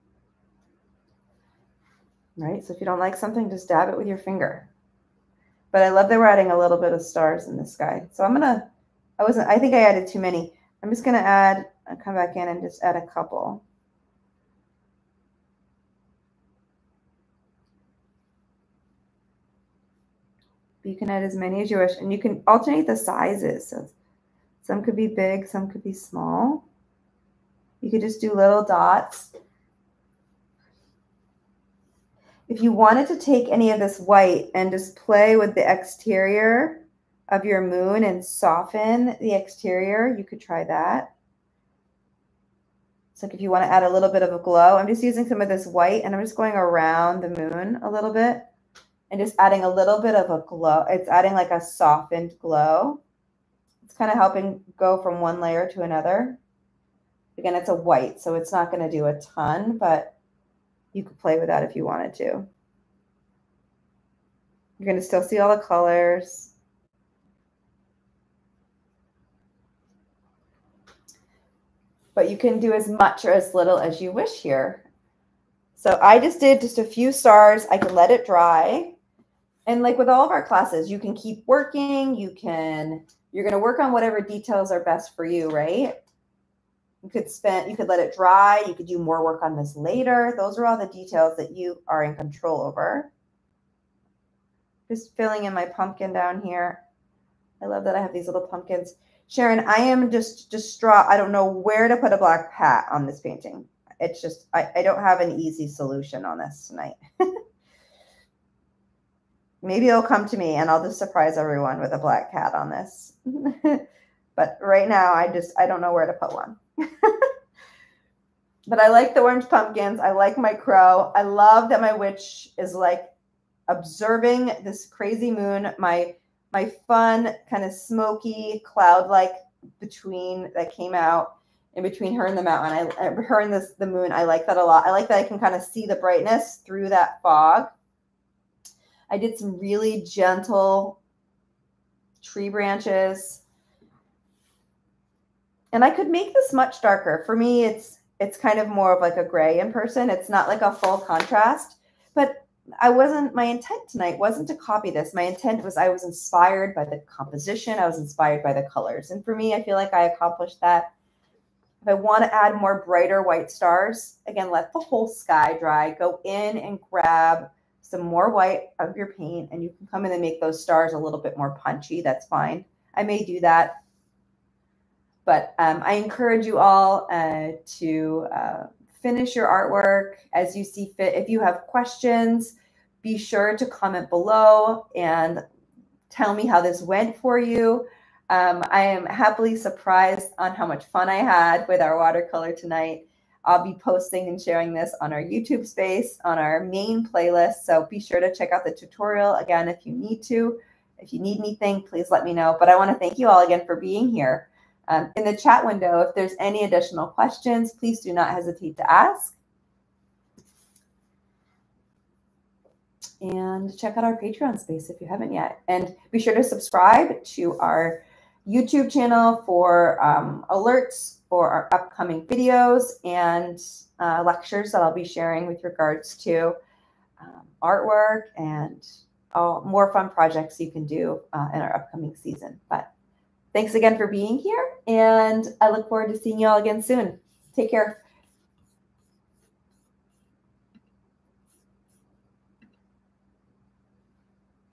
Right? So if you don't like something, just dab it with your finger. But I love that we're adding a little bit of stars in the sky. So I'm gonna, I wasn't, I think I added too many. I'm just gonna add, I'll come back in and just add a couple. You can add as many as you wish, and you can alternate the sizes. So some could be big, some could be small. You could just do little dots. If you wanted to take any of this white and just play with the exterior of your moon and soften the exterior, you could try that. It's like if you want to add a little bit of a glow, I'm just using some of this white and I'm just going around the moon a little bit and just adding a little bit of a glow. It's adding like a softened glow. It's kind of helping go from one layer to another. Again, it's a white, so it's not going to do a ton, but you could play with that if you wanted to. You're going to still see all the colors. But you can do as much or as little as you wish here. So I just did just a few stars. I can let it dry. And like with all of our classes, you can keep working. You can, you're going to work on whatever details are best for you, right? You could spend, you could let it dry. You could do more work on this later. Those are all the details that you are in control over. Just filling in my pumpkin down here. I love that I have these little pumpkins. Sharon, I am just distraught. I don't know where to put a black hat on this painting. It's just, I, I don't have an easy solution on this tonight. Maybe it'll come to me and I'll just surprise everyone with a black cat on this. But right now, I just, I don't know where to put one. But I like the orange pumpkins. I like my crow. I love that my witch is like observing this crazy moon. My my fun kind of smoky cloud-like between that came out in between her and the mountain. I, her and this, the moon. I like that a lot. I like that I can kind of see the brightness through that fog. I did some really gentle tree branches. And I could make this much darker. For me, it's it's kind of more of like a gray in person. It's not like a full contrast. But I wasn't, my intent tonight wasn't to copy this. My intent was I was inspired by the composition. I was inspired by the colors. And for me, I feel like I accomplished that. If I want to add more brighter white stars, again, let the whole sky dry. Go in and grab some more white of your paint. And you can come in and make those stars a little bit more punchy. That's fine. I may do that. But um, I encourage you all uh, to uh, finish your artwork as you see fit. If you have questions, be sure to comment below and tell me how this went for you. Um, I am happily surprised on how much fun I had with our watercolor tonight. I'll be posting and sharing this on our YouTube space, on our main playlist. So be sure to check out the tutorial again if you need to. If you need anything, please let me know. But I want to thank you all again for being here. Um, in the chat window, if there's any additional questions, please do not hesitate to ask. And check out our Patreon space if you haven't yet. And be sure to subscribe to our YouTube channel for um, alerts for our upcoming videos and uh, lectures that I'll be sharing with regards to um, artwork and all more fun projects you can do uh, in our upcoming season. But thanks again for being here, and I look forward to seeing you all again soon. Take care.